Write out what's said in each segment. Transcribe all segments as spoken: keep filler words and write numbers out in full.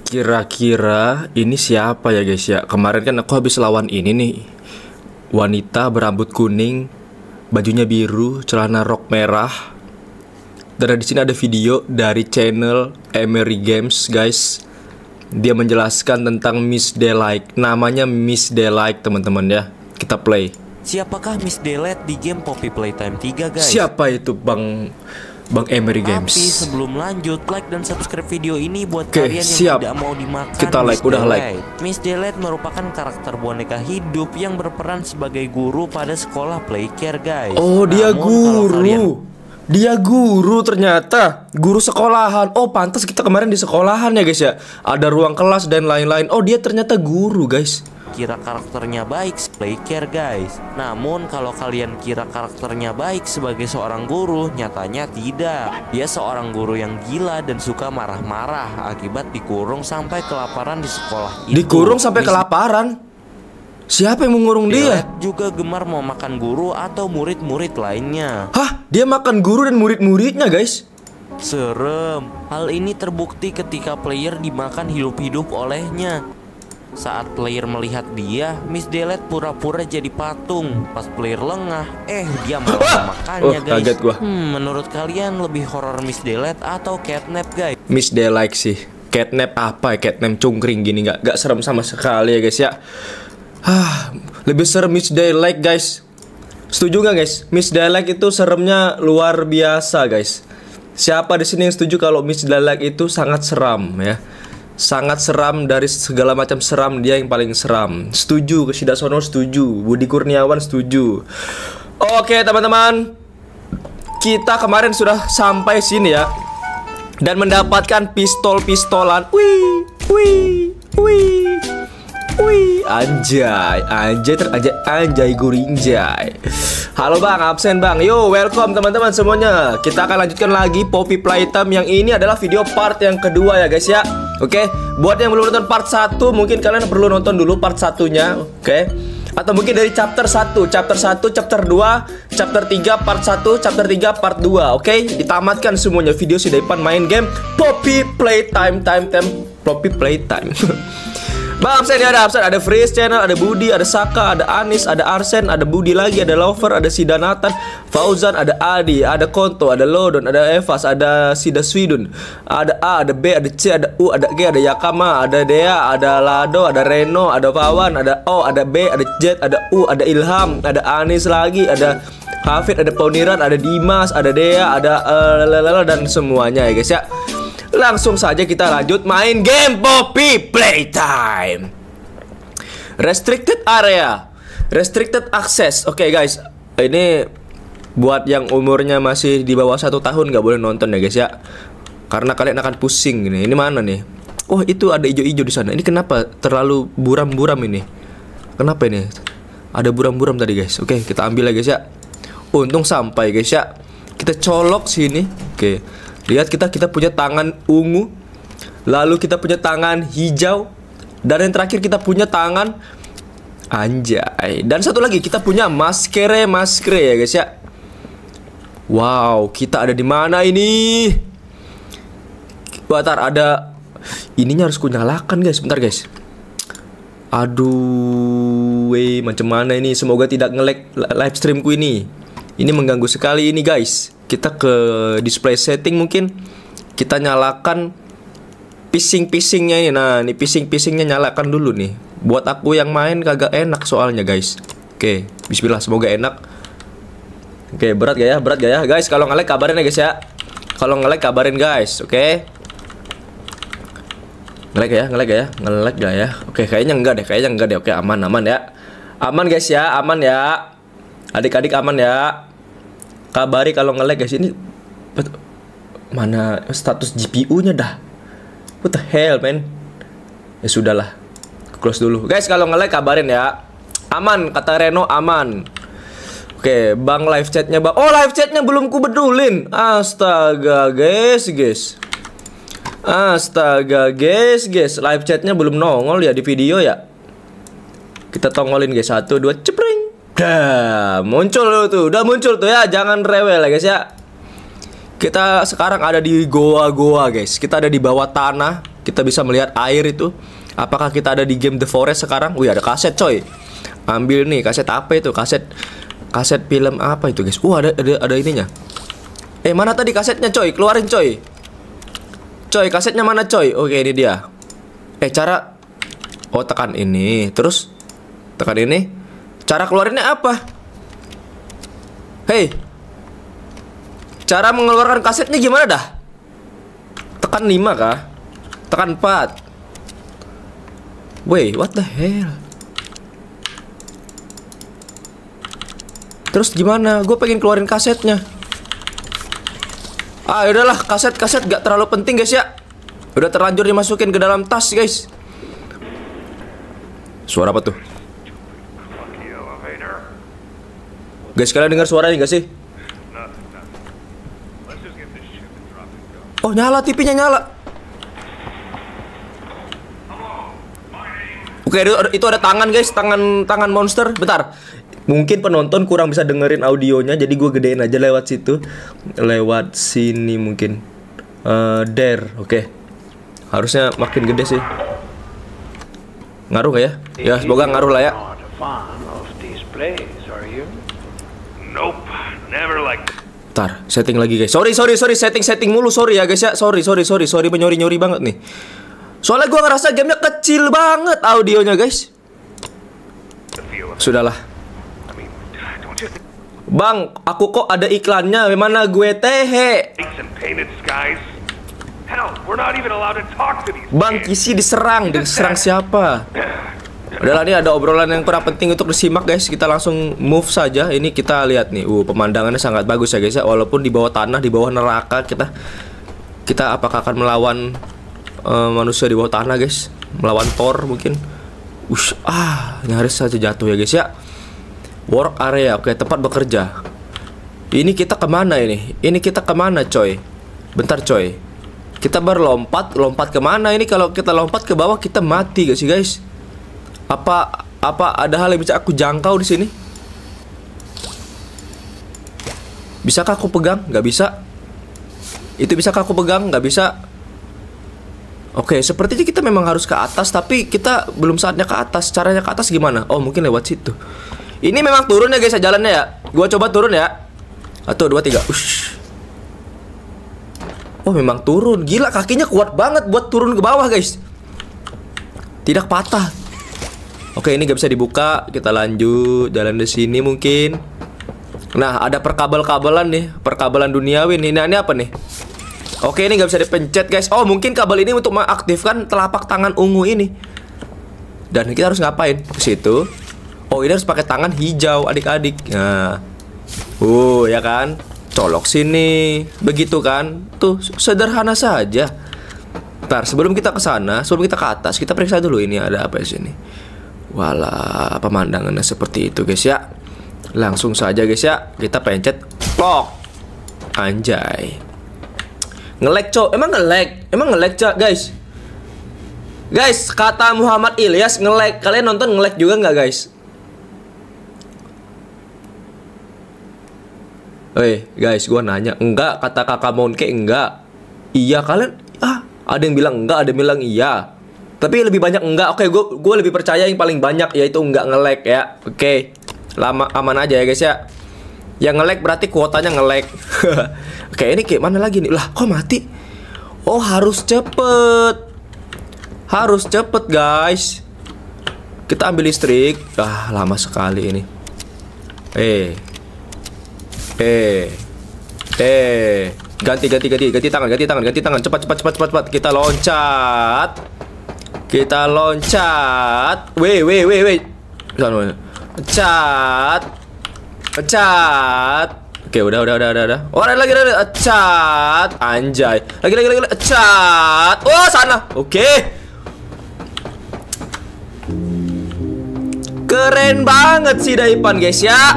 Kira-kira ini siapa ya guys ya? Kemarin kan aku habis lawan ini nih, wanita berambut kuning, bajunya biru, celana rok merah. Dan di sini ada video dari channel Emery Games guys. Dia menjelaskan tentang Miss Delight. Namanya Miss Delight teman-teman ya. Kita play. Siapakah Miss Delight di game Poppy Playtime tiga guys? Siapa itu Bang Bang Emery Games? Tapi sebelum lanjut, like dan subscribe video ini buat Oke, kalian yang siap. tidak mau dimakan. Kita like, Miss udah like. Delight. Miss Delight merupakan karakter boneka hidup yang berperan sebagai guru pada sekolah Playcare guys. Oh, dia Namun, kalau guru. kalian... Dia guru ternyata. Guru sekolahan. Oh, pantas kita kemarin di sekolahan ya guys ya. Ada ruang kelas dan lain-lain. Oh, dia ternyata guru guys. Kira karakternya baik Playcare guys. Namun kalau kalian kira karakternya baik sebagai seorang guru, nyatanya tidak. Dia seorang guru yang gila dan suka marah-marah akibat dikurung sampai kelaparan di sekolah itu. Dikurung sampai Miss kelaparan? Siapa yang mengurung dia? Delight juga gemar mau makan guru atau murid-murid lainnya. Hah? Dia makan guru dan murid-muridnya guys? Serem. Hal ini terbukti ketika player dimakan hidup-hidup olehnya. Saat player melihat dia, Miss Delight pura-pura jadi patung. Pas player lengah, eh dia malah makannya Oh, guys. kaget gua. Hmm, menurut kalian lebih horor Miss Delight atau catnap guys? Miss Delight sih. Catnap apa ya? Catnap cungkring gini nggak? Nggak serem sama sekali ya guys ya. Hah, lebih serem Miss Delight guys. Setuju nggak guys? Miss Delight itu seremnya luar biasa guys. Siapa di sini yang setuju kalau Miss Delight itu sangat seram ya? Sangat seram, dari segala macam seram dia yang paling seram. Setuju, Sidasono setuju, Budi Kurniawan setuju. Oke teman-teman, kita kemarin sudah sampai sini ya, dan mendapatkan pistol-pistolan. Wih, wih, wih, wih, anjay, anjay teranjay, anjay gurinjay. Halo bang, absen bang. Yo, welcome teman-teman semuanya. Kita akan lanjutkan lagi Poppy Playtime. Yang ini adalah video part yang kedua ya guys ya. Oke, buat yang belum nonton part satu, mungkin kalian perlu nonton dulu part satunya. Oke, atau mungkin dari chapter satu, chapter satu, chapter dua, chapter tiga, part satu, chapter tiga, part dua. Oke, ditamatkan semuanya video si Daipan main game Poppy Playtime. Time, time, Poppy Playtime. Bang absen ya, ada absen, ada Freeze Channel, ada Budi, ada Saka, ada Anis, ada Arsen, ada Budi lagi, ada Lover, ada Sidanatan, Fauzan, ada Adi, ada Konto, ada Lodon, ada Evas, ada Sida Swidun, ada A, ada B, ada C, ada U, ada G, ada Yakama, ada Dea, ada Lado, ada Reno, ada Pawan, ada O, ada B, ada Jet, ada U, ada Ilham, ada Anis lagi, ada Hafid, ada Poniran, ada Dimas, ada Dea, ada uh, dan semuanya ya guys ya. Langsung saja kita lanjut main game Poppy Playtime. Restricted area, restricted access. Oke okay, guys, ini buat yang umurnya masih di bawah satu tahun nggak boleh nonton ya guys ya, karena kalian akan pusing ini. Ini mana nih? Oh itu ada hijau-hijau di sana. Ini kenapa terlalu buram-buram ini? Kenapa ini? Ada buram-buram tadi guys. Oke okay, kita ambil ya guys ya. Untung sampai guys ya. Kita colok sini. Oke. Okay. Lihat kita kita punya tangan ungu, lalu kita punya tangan hijau, dan yang terakhir kita punya tangan anjay. Dan satu lagi kita punya maskere maskere ya guys ya. Wow, kita ada di mana ini? Bentar, ada ininya harus kunyalakan guys. Bentar guys. Aduh, weh, macam mana ini? Semoga tidak nge-lag live streamku ini. Ini mengganggu sekali ini guys. Kita ke display setting mungkin. Kita nyalakan pising-pisingnya ini. Nah, ini pising-pisingnya nyalakan dulu nih. Buat aku yang main kagak enak soalnya guys. Oke, bismillah, semoga enak. Oke, berat gak ya? Berat gak ya? Guys, kalau nge-lag kabarin ya guys ya. Kalau nge-lag kabarin guys, oke? Nge-lag ya? Nge-lag ya? Nge-lag gak ya? Oke, kayaknya enggak deh, kayaknya enggak deh. Oke, aman, aman ya. Aman guys ya, aman ya. Adik-adik aman ya. Kabari kalau nge-lag guys. Ini mana status G P U-nya dah? What the hell man? Ya sudahlah, close dulu guys. Kalau nge-lag kabarin ya. Aman kata Reno, aman. Oke bang, live chatnya bang. Oh live chatnya belum ku bedulin. Astaga guys guys. Astaga guys guys. Live chatnya belum nongol ya di video ya. Kita tongolin guys. Satu dua cepring. Dah muncul tuh, udah muncul tuh ya, jangan rewel ya guys ya. Kita sekarang ada di goa-goa guys. Kita ada di bawah tanah. Kita bisa melihat air itu. Apakah kita ada di game The Forest sekarang? Wih, ada kaset coy. Ambil nih, kaset apa itu? Kaset kaset film apa itu guys? Uh, ada ada ada ininya. Eh, mana tadi kasetnya coy? Keluarin coy. Coy, kasetnya mana coy? Oke, ini dia. Eh, cara. Oh, tekan ini. Terus tekan ini. Cara keluarinnya apa? Hei, cara mengeluarkan kasetnya gimana dah? Tekan lima kah? Tekan empat. Wait, what the hell? Terus gimana? Gue pengen keluarin kasetnya. Ah, udahlah, kaset-kaset gak terlalu penting guys ya. Udah terlanjur dimasukin ke dalam tas guys. Suara apa tuh? Guys, kalian dengar suaranya gak sih? Oh, nyala, T V-nya nyala. Oke, itu ada tangan guys, tangan tangan monster. Bentar. Mungkin penonton kurang bisa dengerin audionya, jadi gue gedein aja lewat situ. Lewat sini mungkin. Uh, there, oke. Okay. Harusnya makin gede sih. Ngaruh gak ya? Ya, semoga ngaruh lah ya. Nope, never like. Ntar, setting lagi guys. Sorry, sorry, sorry, setting-setting mulu, sorry ya guys ya. Sorry, sorry, sorry, sorry, menyori-nyori banget nih. Soalnya gue ngerasa gamenya kecil banget audionya guys. Sudahlah. Bang, aku kok ada iklannya. Mana gue tehe? Bang, Kisi diserang. Diserang siapa? Udahlah, ini ada obrolan yang kurang penting untuk disimak guys. Kita langsung move saja. Ini kita lihat nih. Uh, pemandangannya sangat bagus ya guys ya. Walaupun di bawah tanah, di bawah neraka kita kita apakah akan melawan uh, manusia di bawah tanah guys? Melawan Thor mungkin. Ush, ah, nyaris saja jatuh ya guys ya. Work area, oke, tempat bekerja. Ini kita kemana ini? Ini kita kemana coy? Bentar coy. Kita berlompat, lompat kemana ini? Kalau kita lompat ke bawah kita mati gak sih guys? Apa apa ada hal yang bisa aku jangkau di sini? Bisakah aku pegang? Gak bisa. Itu bisakah aku pegang? Gak bisa. Oke, sepertinya kita memang harus ke atas, tapi kita belum saatnya ke atas. Caranya ke atas gimana? Oh, mungkin lewat situ. Ini memang turun ya guys ya, jalannya ya. Gua coba turun ya. Satu, dua, tiga. Ush. Oh, memang turun. Gila, kakinya kuat banget buat turun ke bawah guys. Tidak patah. Oke, ini gak bisa dibuka. Kita lanjut jalan di sini mungkin. Nah, ada perkabel-kabelan nih, perkabelan duniawi nih. Nah, ini apa nih? Oke, ini gak bisa dipencet guys. Oh, mungkin kabel ini untuk mengaktifkan telapak tangan ungu ini. Dan kita harus ngapain? Ke situ. Oh, ini harus pakai tangan hijau adik-adik. Nah, uh, ya kan? Colok sini, begitu kan? Tuh, sederhana saja. Ntar, sebelum kita ke sana, sebelum kita ke atas, kita periksa dulu ini ada apa di sini. Walah, pemandangannya seperti itu guys ya. Langsung saja guys ya, kita pencet lock. Anjay. Nge-lag cok, emang nge-lag? Emang nge-lag cok guys? Guys, kata Muhammad Ilyas nge-lag. Kalian nonton nge-lag juga nggak guys? Woi guys, gua nanya. Enggak, kata kakak Monke enggak. Iya, kalian ah, ada yang bilang enggak, ada yang bilang iya. Tapi lebih banyak enggak. Oke, gue gue lebih percaya yang paling banyak yaitu enggak nge-lag ya. Oke. Lama aman aja ya guys ya. Yang nge-lag berarti kuotanya nge-lag. Oke, ini kayak mana lagi nih? Lah, kok mati? Oh, harus cepet. Harus cepet guys. Kita ambil listrik. Ah, lama sekali ini. Eh. Eh. Eh. Ganti ganti ganti ganti tangan, ganti tangan, ganti tangan. Cepat cepat cepat cepat cepat. Kita loncat. Kita loncat. Weh, weh, weh, weh. Cat. Cat. Oke, udah, udah, udah, udah, udah. Oh, ada lagi, ada, cat. Anjay. Lagi, lagi, lagi, cat. Oh, sana. Oke. Keren banget sih Daipan, guys ya.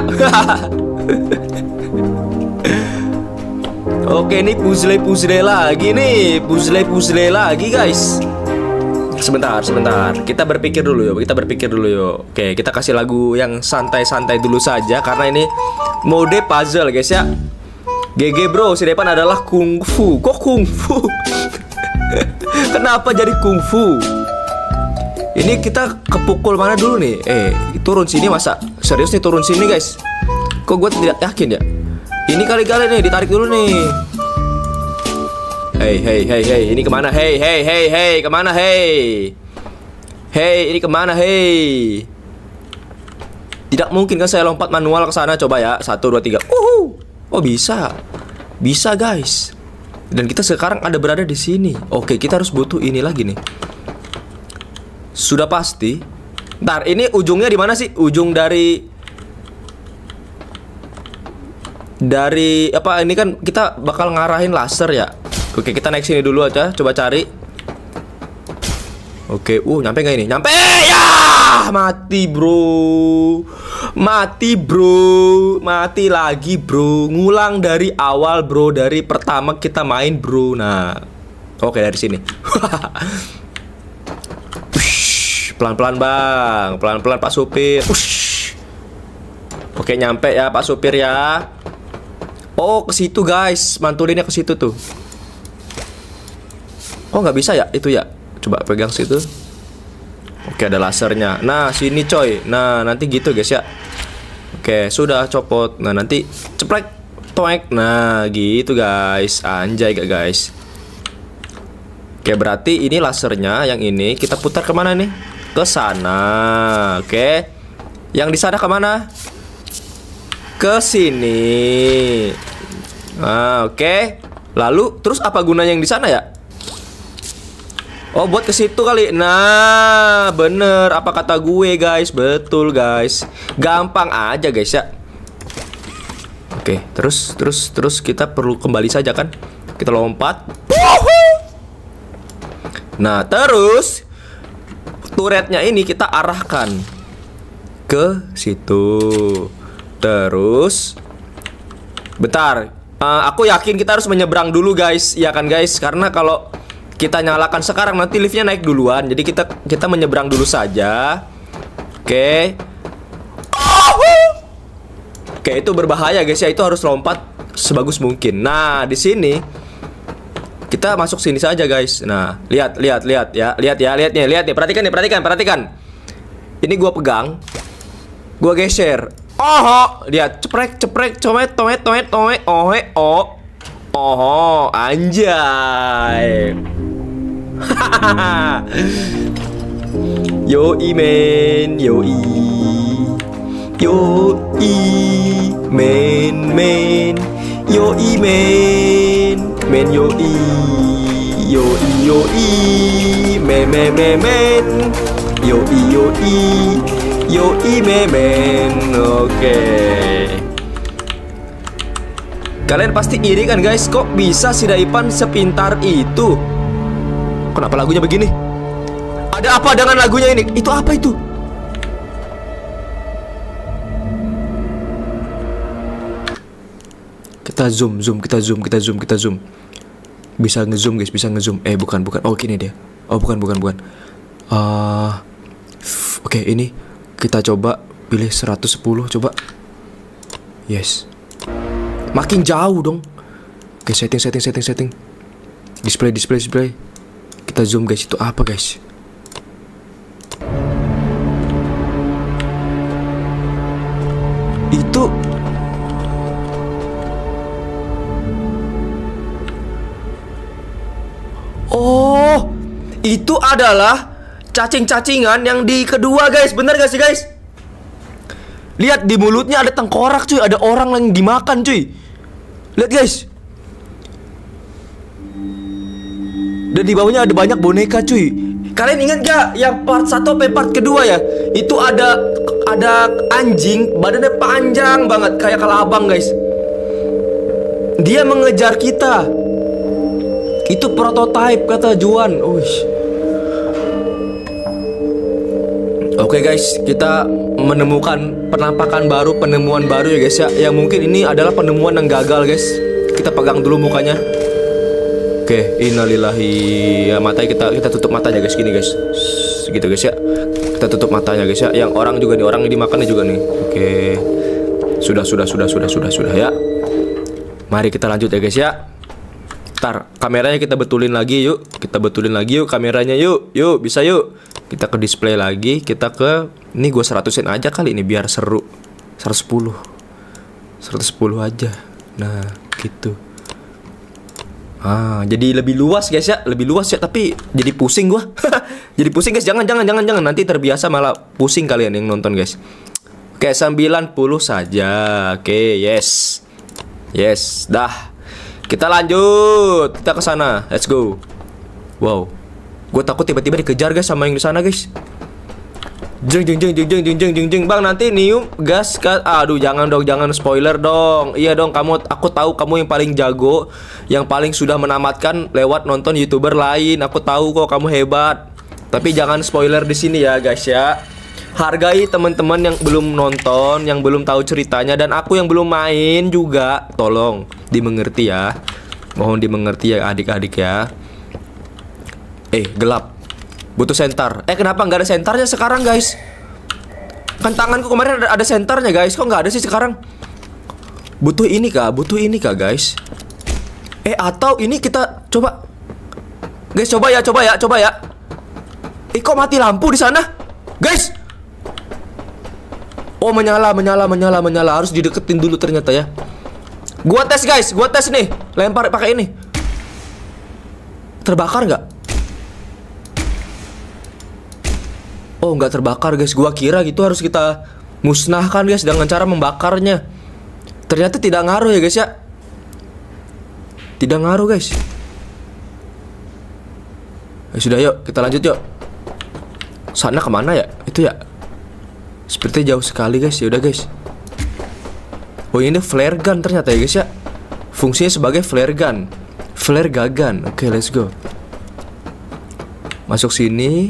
Oke, ini puzzle-puzzle lagi nih. Puzzle-puzzle lagi, guys. Sebentar, sebentar. Kita berpikir dulu yuk. Kita berpikir dulu yuk. Oke, kita kasih lagu yang santai-santai dulu saja karena ini mode puzzle, guys ya. G G bro, si depan adalah kungfu. Kok kungfu? Kenapa jadi kungfu? Ini kita kepukul mana dulu nih? Eh, turun sini masa? Serius nih turun sini guys? Kok gue tidak yakin ya? Ini kali-kali nih ditarik dulu nih. Hey, hey, hey, hey, ini kemana? Hey, hey, hey, hey, kemana? Hey, hey, ini kemana? Hey, tidak mungkin kan saya lompat manual ke sana. Coba ya, satu, dua, tiga. Uhu. Oh bisa, bisa guys. Dan kita sekarang ada berada di sini. Oke, kita harus butuh ini lagi nih. Sudah pasti. Ntar, ini ujungnya di mana sih? Ujung dari dari apa? Ini kan kita bakal ngarahin laser ya. Oke, kita naik sini dulu aja. Coba cari. Oke, uh, nyampe nggak ini? Nyampe ya! Mati bro, mati bro, mati lagi bro. Ngulang dari awal bro, dari pertama kita main bro. Nah, oke dari sini. Pelan-pelan bang, pelan-pelan Pak Supir. Ush. Oke nyampe ya Pak Supir ya. Oh ke situ guys, mantulinnya ke situ tuh. Oh nggak bisa ya itu ya. Coba pegang situ. Oke ada lasernya. Nah sini coy. Nah nanti gitu guys ya. Oke sudah copot. Nah nanti ceplek, toek. Nah gitu guys. Anjay gak guys. Oke berarti ini lasernya. Yang ini kita putar kemana nih? Ke sana. Oke. Yang di sana kemana? Ke sini. Nah oke. Lalu terus apa gunanya yang di sana ya? Oh buat ke situ kali. Nah bener apa kata gue guys. Betul guys. Gampang aja guys ya. Oke terus terus terus kita perlu kembali saja kan. Kita lompat. Nah terus turretnya ini kita arahkan ke situ. Terus bentar, uh, aku yakin kita harus menyeberang dulu guys. Ya kan guys. Karena kalau kita nyalakan sekarang nanti liftnya naik duluan. Jadi kita kita menyeberang dulu saja. Oke. Oke itu berbahaya guys ya. Itu harus lompat sebagus mungkin. Nah di sini kita masuk sini saja guys. Nah lihat lihat lihat ya. Lihat ya lihat nih lihat nih. Perhatikan nih perhatikan perhatikan. Ini gua pegang. Gua geser. Oh lihat ceprek ceprek coet toet toet toet ohe oh. Oh anjay. Yoi men, yoi, yoi men men, yoi men, men yoi, yoi yoi, men men men men, yoi yoi, yoi men men. Oke. Kalian pasti iri kan guys, kok bisa si Daipan sepintar itu? Kenapa lagunya begini? Ada apa dengan lagunya ini? Itu apa itu? Kita zoom, zoom, kita zoom, kita zoom, kita zoom. Bisa ngezoom guys, bisa ngezoom. Eh bukan, bukan. Oh gini dia. Oh bukan, bukan, bukan. Uh, Oke okay, ini kita coba pilih seratus sepuluh coba. Yes. Makin jauh dong. Oke okay, setting, setting, setting, setting. Display, display, display. Kita zoom guys, itu apa guys? Itu oh, itu adalah cacing-cacingan yang di kedua guys. Bener gak sih guys? Lihat di mulutnya ada tengkorak cuy. Ada orang yang dimakan cuy. Lihat guys. Dan di bawahnya ada banyak boneka cuy. Kalian ingat gak yang part satu sampai part kedua ya? Itu ada ada anjing badannya panjang banget kayak kelabang guys. Dia mengejar kita. Itu prototype kata Juan. Uish. Oke guys, kita menemukan penampakan baru, penemuan baru ya guys ya. Yang mungkin ini adalah penemuan yang gagal guys. Kita pegang dulu mukanya. Oke, innalillahi. Ya, matanya kita kita tutup matanya guys gini guys. Gitu guys ya. Kita tutup matanya guys ya. Yang orang juga nih, orang yang dimakannya juga nih. Oke. Sudah sudah sudah sudah sudah sudah ya. Mari kita lanjut ya guys ya. Bentar, kameranya kita betulin lagi yuk. Kita betulin lagi yuk kameranya yuk. Yuk, bisa yuk. Kita ke display lagi. Kita ke, ini gue seratusin aja kali ini biar seru. Seratus sepuluh Seratus sepuluh aja. Nah gitu. Ah, jadi lebih luas guys ya. Lebih luas ya, tapi jadi pusing gua. Jadi pusing guys, jangan jangan jangan jangan nanti terbiasa malah pusing kalian yang nonton guys. Oke, sembilan puluh saja. Oke, yes. Yes, dah. Kita lanjut. Kita ke sana. Let's go. Wow. Gue takut tiba-tiba dikejar guys sama yang di sana guys. Jeng jeng jeng jeng jeng jeng jeng jeng jeng. Bang, nanti nium gas gas. Aduh, jangan dong, jangan spoiler dong. Iya dong, kamu, aku tahu kamu yang paling jago, yang paling sudah menamatkan lewat nonton YouTuber lain. Aku tahu kok kamu hebat. Tapi jangan spoiler di sini ya guys ya. Hargai teman-teman yang belum nonton, yang belum tahu ceritanya, dan aku yang belum main juga. Tolong dimengerti ya. Mohon dimengerti ya adik-adik ya. Eh, gelap. Butuh senter. Eh, kenapa nggak ada senternya sekarang guys? Kan tanganku kemarin ada, ada senternya guys. Kok nggak ada sih sekarang? Butuh ini kah? Butuh ini kah guys? Eh, atau ini kita coba. Guys, coba ya, coba ya, coba ya. Eh, kok mati lampu di sana? Guys. Oh, menyala, menyala, menyala, menyala. Harus dideketin dulu ternyata ya. Gua tes guys, gua tes nih. Lempar pakai ini. Terbakar nggak? Oh, nggak terbakar guys. Gua kira gitu harus kita musnahkan guys dengan cara membakarnya. Ternyata tidak ngaruh ya guys ya. Tidak ngaruh guys. Ya sudah, yuk kita lanjut yuk. Sana kemana ya? Itu ya. Sepertinya jauh sekali guys. Ya udah guys. Oh, ini flare gun ternyata ya guys ya. Fungsinya sebagai flare gun. Flare gagan. Oke, let's go. Masuk sini.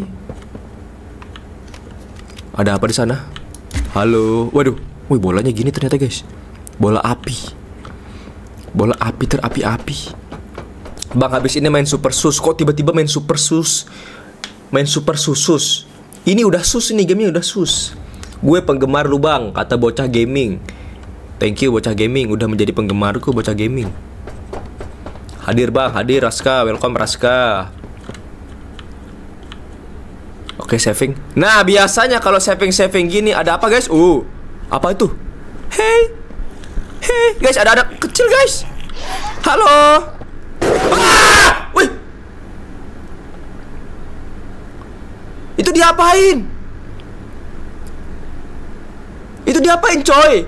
Ada apa di sana? Halo. Waduh. Wih, bolanya gini ternyata guys. Bola api. Bola api terapi-api. Bang, habis ini main super sus. Kok tiba-tiba main super sus? Main super susus. Ini udah sus nih, gamenya udah sus. Gue penggemar lu bang, kata bocah gaming. Thank you bocah gaming, udah menjadi penggemarku bocah gaming. Hadir bang, hadir Raska, welcome Raska. Oke, saving. Nah, biasanya kalau saving-saving gini ada apa guys? Uh, apa itu? Hey, hey guys, ada anak kecil guys. Halo. Ah! Wih. Itu diapain? Itu diapain coy?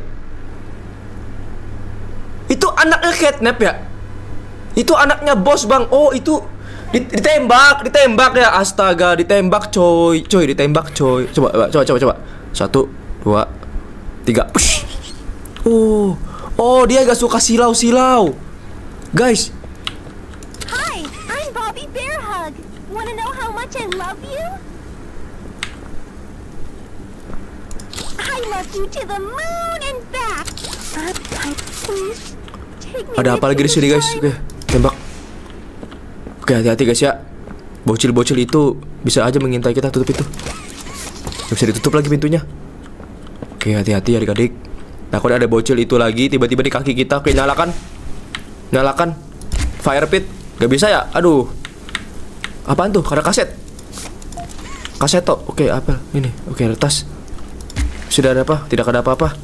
Itu anaknya catnap ya? Itu anaknya bos bang. Oh, itu ditembak, ditembak ya. Astaga, ditembak coy. Coy, ditembak coy. Coba, coba, coba, coba. Satu, dua, tiga. Push. Oh, oh dia gak suka silau-silau. Guys. Hi, I'm Bobby Bear Hug. Wanna know how much I love you? I love you to the moon and back. Uh, please, take me. Ada apa lagi di sini guys? Oke, tembak. Oke, hati-hati guys ya. Bocil-bocil itu bisa aja mengintai kita. Tutup itu. Gak bisa ditutup lagi pintunya. Oke, hati-hati adik-adik. Takut ada bocil itu lagi tiba-tiba di kaki kita. Oke, nyalakan. Nyalakan fire pit. Gak bisa ya? Aduh. Apaan tuh? Ada kaset. Kaseto. Oke, apa? Ini. Oke, retas. Sudah ada apa? Tidak ada apa-apa.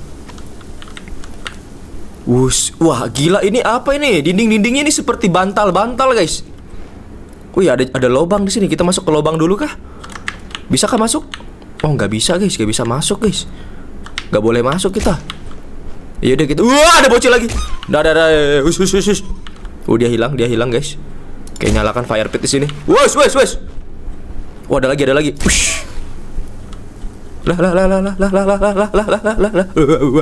Wush. Wah, gila, ini apa ini? Dinding-dindingnya ini seperti bantal-bantal, guys. Wih, ada ada lubang di sini. Kita masuk ke lubang dulu kah? Bisa kah masuk? Oh, nggak bisa, guys. Nggak bisa masuk, guys. Nggak boleh masuk kita. Ya udah gitu. Wah, ada bocil lagi. Dah, dah, dah. Hush, hush, hush, hush. Oh, dia hilang, dia hilang, guys. Oke, nyalakan fire pit di sini. Wush, wush, wush. Oh, ada lagi, ada lagi. Wush. Lah lah lah lah lah lah lah lah lah lah lah lah lah lah.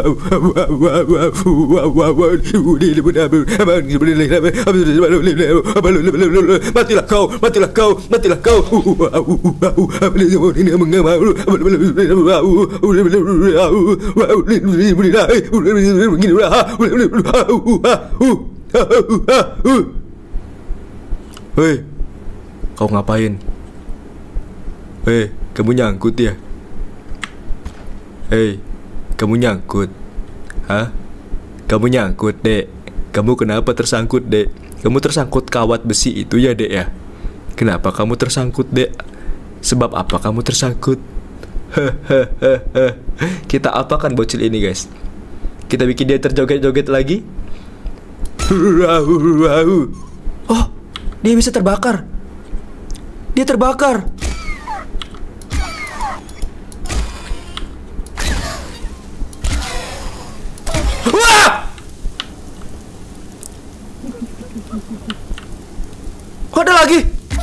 Matilah kau, matilah kau, matilah kau. Hei, kau ngapain? Hei, kamu nyangkut ya? Hei, kamu nyangkut? Hah? Kamu nyangkut, dek? Kamu kenapa tersangkut, dek? Kamu tersangkut kawat besi itu ya, Dek ya? Kenapa kamu tersangkut, Dek? Sebab apa kamu tersangkut? Kita apakan bocil ini, guys? Kita bikin dia terjoget-joget lagi. Oh, dia bisa terbakar. Dia terbakar. Wah! Ada lagi.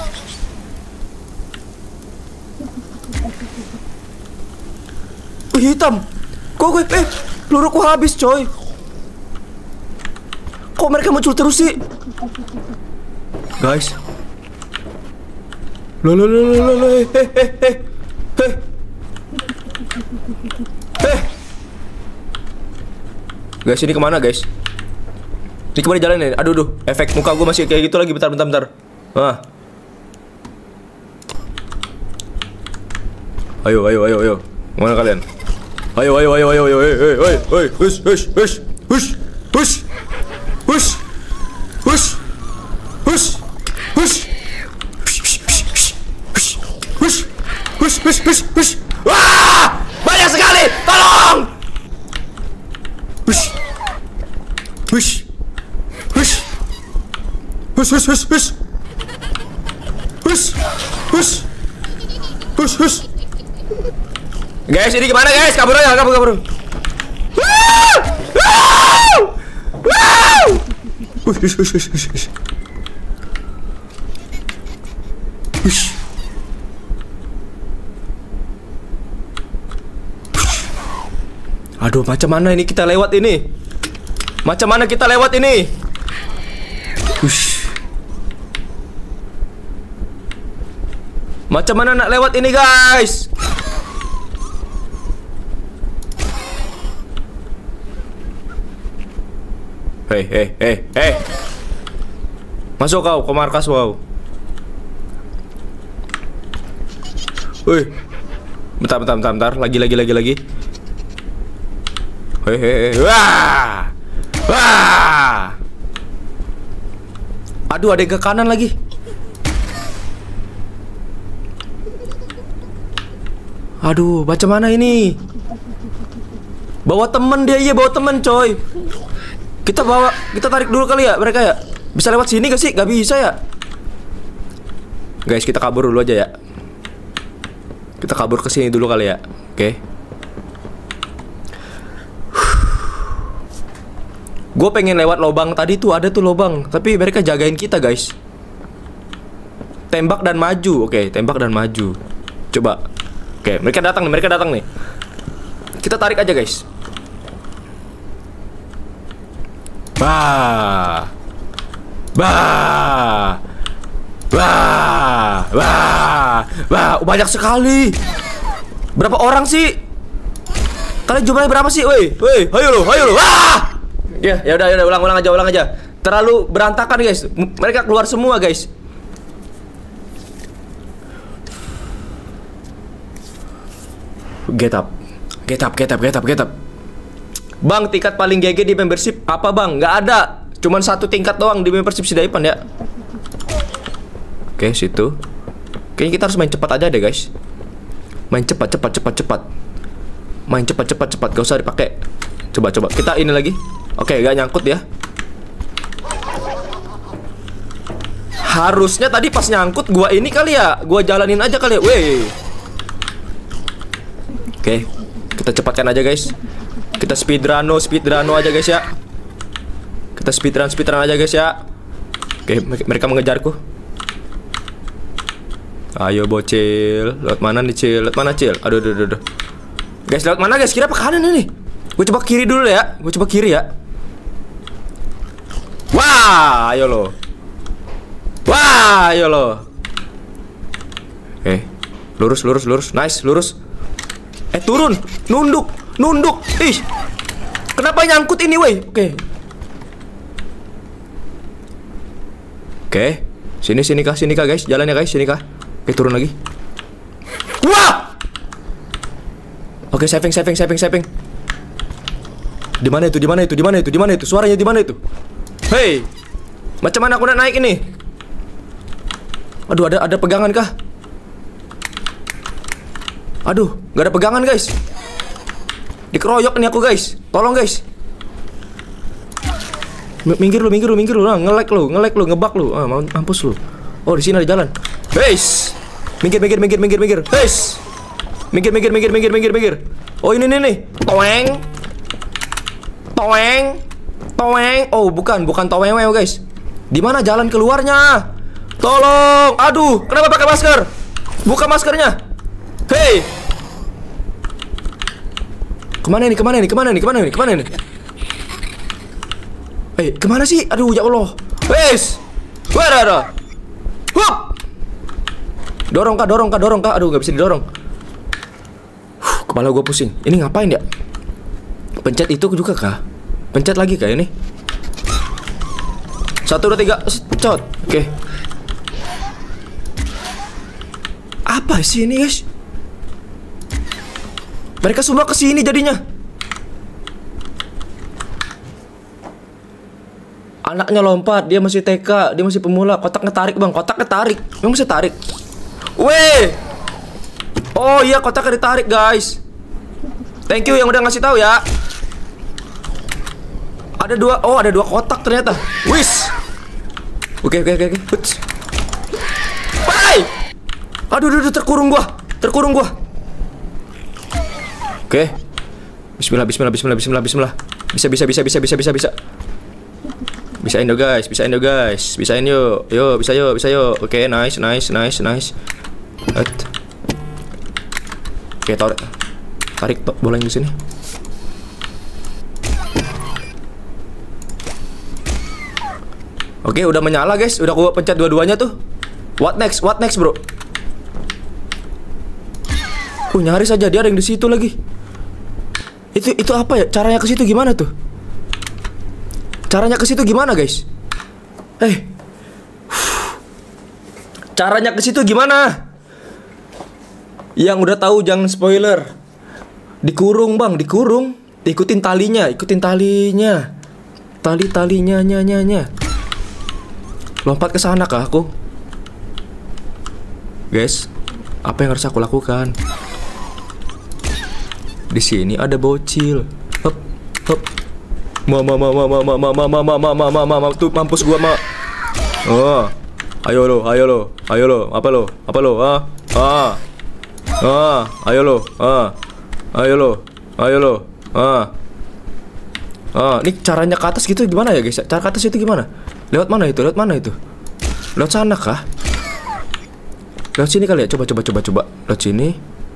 Oh, hitam. Kok gue eh peluruku habis, coy. Kok mereka muncul terus sih? Guys. Loh loh loh loh loh eh eh eh eh. Eh. Eh. Guys, ini kemana, guys? Ini kemana jalan nih? Aduh, aduh, efek muka gue masih kayak gitu lagi. Bentar, bentar, bentar. Ah. Ayo, ayo, ayo, ayo. Mana kalian? Ayo, ayo, ayo, ayo, ayo, ayo, ayo, ayo, hush, hush, hush, hush, hush, hush, hush, hush, hush, hush, hush, hush, hush, hush. Wah, banyak sekali. Tolong. Hush, hush, hush, hush, hush, hush, hush, hush, hush, hush, hush. Guys, ini gimana, guys? Kabur aja, kabur, kabur. Wow! Wow! Wow! Hush, hush, hush, hush, hush. Hush. Aduh, macam mana ini kita lewat ini? Macam mana kita lewat ini? Hush. Macam mana nak lewat ini, guys? Hei, hei, hei, hei. Masuk kau ke markas, wow. Wih. Bentar, bentar, bentar, bentar. Lagi, lagi, lagi, lagi. Hei, hei, hei. Wah. Wah. Aduh, ada yang ke kanan lagi. Aduh, macam mana ini? Bawa temen dia, iya bawa temen, coy. Kita bawa, kita tarik dulu kali ya mereka ya. Bisa lewat sini gak sih? Gak bisa ya. Guys, kita kabur dulu aja ya. Kita kabur ke sini dulu kali ya. Oke. Okay. Gue pengen lewat lobang tadi tuh, ada tuh lobang, tapi mereka jagain kita, guys. Tembak dan maju. Oke, okay, tembak dan maju. Coba. Oke, okay, mereka datang nih, mereka datang nih. Kita tarik aja, guys. Bah, bah, bah, bah, bah, banyak sekali. Berapa orang sih? Kalian jumlahnya berapa sih? Woi, woi, ayo lo, ayo lo. Wah! Ya, ya udah, ya udah, ulang, ulang aja, ulang aja. Terlalu berantakan, guys. Mereka keluar semua, guys. Get up, get up, get up, get up, get up. Bang, tingkat paling G G di membership apa, Bang? Nggak ada. Cuman satu tingkat doang di membership si Daipan ya. Oke, situ. Kayaknya kita harus main cepat aja deh, guys. Main cepat, cepat, cepat, cepat. Main cepat, cepat, cepat. Gak usah dipakai. Coba, coba. Kita ini lagi. Oke, gak nyangkut ya. Harusnya tadi pas nyangkut gua ini kali ya. Gua jalanin aja kali ya. Weh. Oke, kita cepatkan aja, guys. Kita speedrun, speedrun aja, guys ya. Kita speedrun, speedrun aja, guys ya. Oke, mereka mengejarku. Ayo bocil, lewat mana nih, Cil? Lewat mana, Cil? Aduh, aduh, aduh, aduh. Guys, lewat mana, guys? Kiri apa kanan ini? Gue coba kiri dulu ya. Gue coba kiri ya. Wah, ayo lo. Wah, ayo lo. Oke, lurus, lurus, lurus. Nice, lurus. Eh, turun, nunduk. Nunduk, ih, kenapa nyangkut ini, woi? Oke, oke, sini sini kah, sini kah, guys, jalannya, guys, sini kah? Oke, turun lagi. Wah, oke, saving, saving, saving, saving. Di mana itu? Di mana itu? Di mana itu? Di mana itu? Suaranya di mana itu? Hey, Macam mana aku nak naik ini? Aduh, ada ada pegangan kah? Aduh, nggak ada pegangan guys. Dikeroyok nih aku guys. Tolong guys. Minggir lu, minggir lu, minggir lu. Nah, nge-lag lu, nge-lag lu, ngebug lu. Ah, mampus lu. Oh, di sini ada jalan. Guys. Minggir, minggir, minggir, minggir, minggir. Guys. Minggir, minggir, minggir, minggir, minggir, minggir. Oh, ini nih nih. Toeng. Toeng. Toeng. Oh, bukan, bukan toeng guys. Di mana jalan keluarnya? Tolong. Aduh, kenapa pakai masker? Buka maskernya. Hei. Kemana nih? Kemana nih? Kemana nih? Kemana nih? Kemana nih? Eh, kemana sih? Aduh, ya Allah. Wes. Wara, wara. Hup. Dorong kak, dorong kak, dorong kak. Aduh, nggak bisa didorong. Huh, kepala gue pusing. Ini ngapain ya? Pencet itu juga kah? Pencet lagi kah ini? Satu, dua, tiga. Cot. Oke. Apa sih ini guys? Mereka semua kesini jadinya. Anaknya lompat, dia masih T K, dia masih pemula. Kotaknya tarik bang, kotaknya tarik. Memang masih tarik. Weh. Oh iya, kotaknya ditarik guys. Thank you yang udah ngasih tahu ya. Ada dua, oh ada dua kotak ternyata. Wis. Oke oke oke oke. Bye. Aduh, aduh, aduh, terkurung gua, terkurung gua. Oke. Bismillah, bismillah, bismillah, bismillah, bismillah. Bisa, bisa, bisa, bisa, bisa, bisa, bisa. Bisain yuk guys, bisain yuk guys, bisain yuk, yuk, bisa yuk, bisa yuk. Oke, nice, nice, nice, nice. Oke, tarik, tarik bola yang di sini. Oke, udah menyala guys, udah gua pencet dua-duanya tuh. What next? What next bro? Uh, nyaris aja dia ada yang di situ lagi. Itu itu apa ya? Caranya ke situ gimana tuh? Caranya ke situ gimana, guys? Eh. Caranya ke situ gimana? Yang udah tahu jangan spoiler. Dikurung, Bang, dikurung. Ikutin talinya, ikutin talinya. Tali-talinya nya nya nya. Lompat ke sana kah aku? Guys, apa yang harus aku lakukan? Di sini ada bocil. Hop, hop. Mama mama mama mama mama mama mama mama tuh mampus gua ma. Oh. Ayo lo, ayo lo, ayo lo, apa lo? Apa lo? Ah. Ah. Ah, ayo lo. Ah. Ayo lo. Ayo lo. Ah. Ah, ini caranya ke atas gitu gimana ya, guys? Cara ke atas itu gimana? Lewat mana itu? Lewat mana itu? Lewat sana kah? Lewat sini kali ya? Coba coba coba coba. Lewat sini.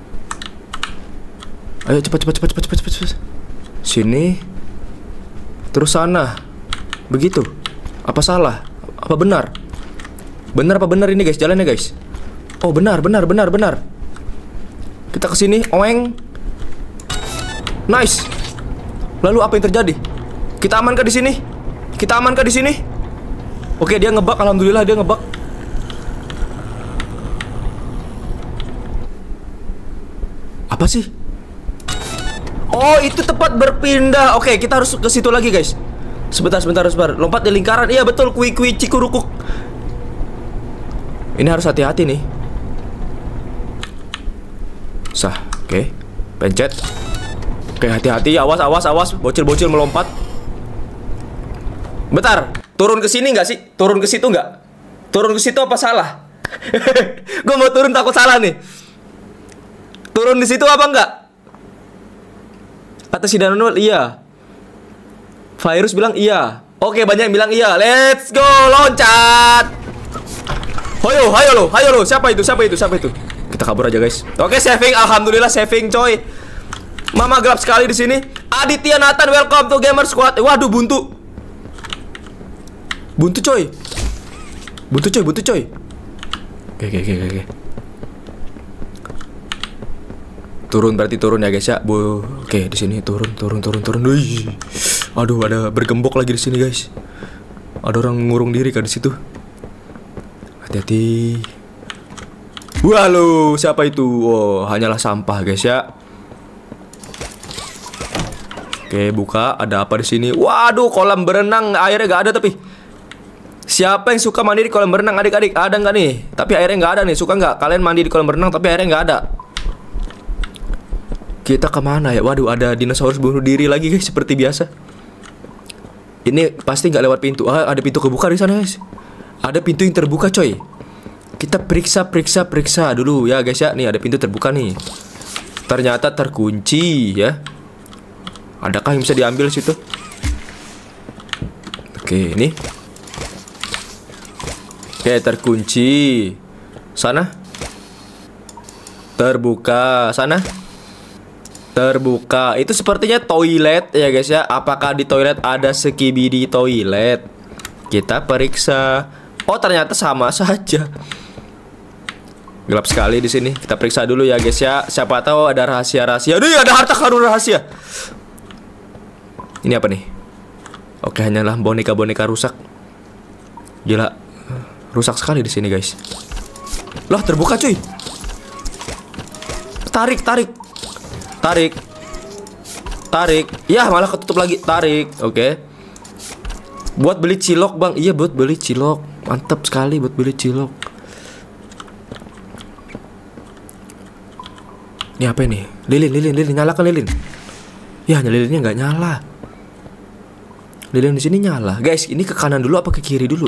Ayo cepat cepat cepat cepat cepat cepat. Sini. Terus sana. Begitu. Apa salah? Apa benar? Benar apa benar ini guys? Jalannya guys. Oh benar benar benar benar. Kita kesini. Oeng. Nice. Lalu apa yang terjadi? Kita aman kah di sini? Kita aman kah di sini? Oke, dia ngebug. Alhamdulillah dia ngebug. Apa sih? Oh, itu tempat berpindah. Oke, kita harus ke situ lagi, guys. Sebentar, sebentar, sebentar. Lompat di lingkaran. Iya, betul. Kui-kui cikurukuk. Ini harus hati-hati nih. Sah. Oke. Pencet. Oke, hati-hati. Awas, awas, awas. Bocil-bocil melompat. Bentar. Turun ke sini nggak sih? Turun ke situ nggak? Turun ke situ apa salah? Gue mau turun takut salah nih. Turun di situ apa enggak? Kata si Danonol iya. Virus bilang iya. Oke, banyak yang bilang iya. Let's go, loncat. Hayo, hayo lo, hayo lo. Siapa itu? Siapa itu? Siapa itu? Kita kabur aja, guys. Oke, saving. Alhamdulillah saving, coy. Mama gelap sekali di sini. Aditya Nathan, welcome to Gamer Squad. Waduh, buntu. Buntu, coy. Buntu, coy, buntu, coy. Oke, oke, oke, oke. Turun berarti turun ya guys ya, bu. Oke di sini turun, turun, turun, turun. Wih. Aduh, ada bergembok lagi di sini guys. Ada orang ngurung diri kan di situ. Hati-hati. Wah lo, siapa itu? Oh, hanyalah sampah guys ya. Oke, buka. Ada apa di sini? Waduh, kolam berenang. Airnya gak ada tapi. Siapa yang suka mandi di kolam renang adik-adik? Ada nggak nih? Tapi airnya nggak ada nih. Suka nggak kalian mandi di kolam renang tapi airnya nggak ada? Kita kemana ya? Waduh, ada dinosaurus bunuh diri lagi guys, seperti biasa. Ini pasti nggak lewat pintu. Ah, ada pintu kebuka di sana guys. Ada pintu yang terbuka coy. Kita periksa, periksa, periksa dulu ya guys ya. Nih ada pintu terbuka nih. Ternyata terkunci ya. Adakah yang bisa diambil situ? Oke, ini. Oke, terkunci. Sana. Terbuka. Sana. Terbuka. Itu sepertinya toilet ya guys ya. Apakah di toilet ada skibidi toilet? Kita periksa. Oh, ternyata sama saja. Gelap sekali di sini. Kita periksa dulu ya guys ya. Siapa tahu ada rahasia-rahasia. Aduh, ada harta karun rahasia. Ini apa nih? Oke, hanyalah boneka-boneka rusak. Gila. Rusak sekali di sini guys. Loh, terbuka cuy. Tarik, tarik. Tarik. Tarik. Ya, malah ketutup lagi. Tarik. Oke. Buat beli cilok, Bang. Iya, buat beli cilok. Mantap sekali buat beli cilok. Ini apa ini? Lilin, lilin, lilin. Nyalakan lilin. Ya, lilinnya nggak nyala. Lilin di sini nyala. Guys, ini ke kanan dulu apa ke kiri dulu?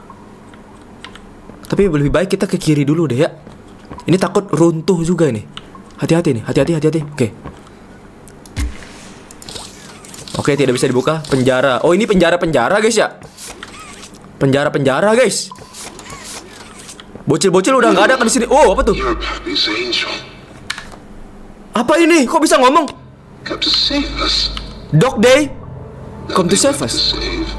Tapi lebih baik kita ke kiri dulu deh ya. Ini takut runtuh juga ini. Hati-hati nih, hati-hati, hati-hati. Oke. Oke, tidak bisa dibuka. Penjara. Oh, ini penjara-penjara guys ya. Penjara-penjara guys. Bocil-bocil udah nggak ada kan di sini. Oh, apa tuh? Apa ini? Kok bisa ngomong? Dog Day. Come to save us.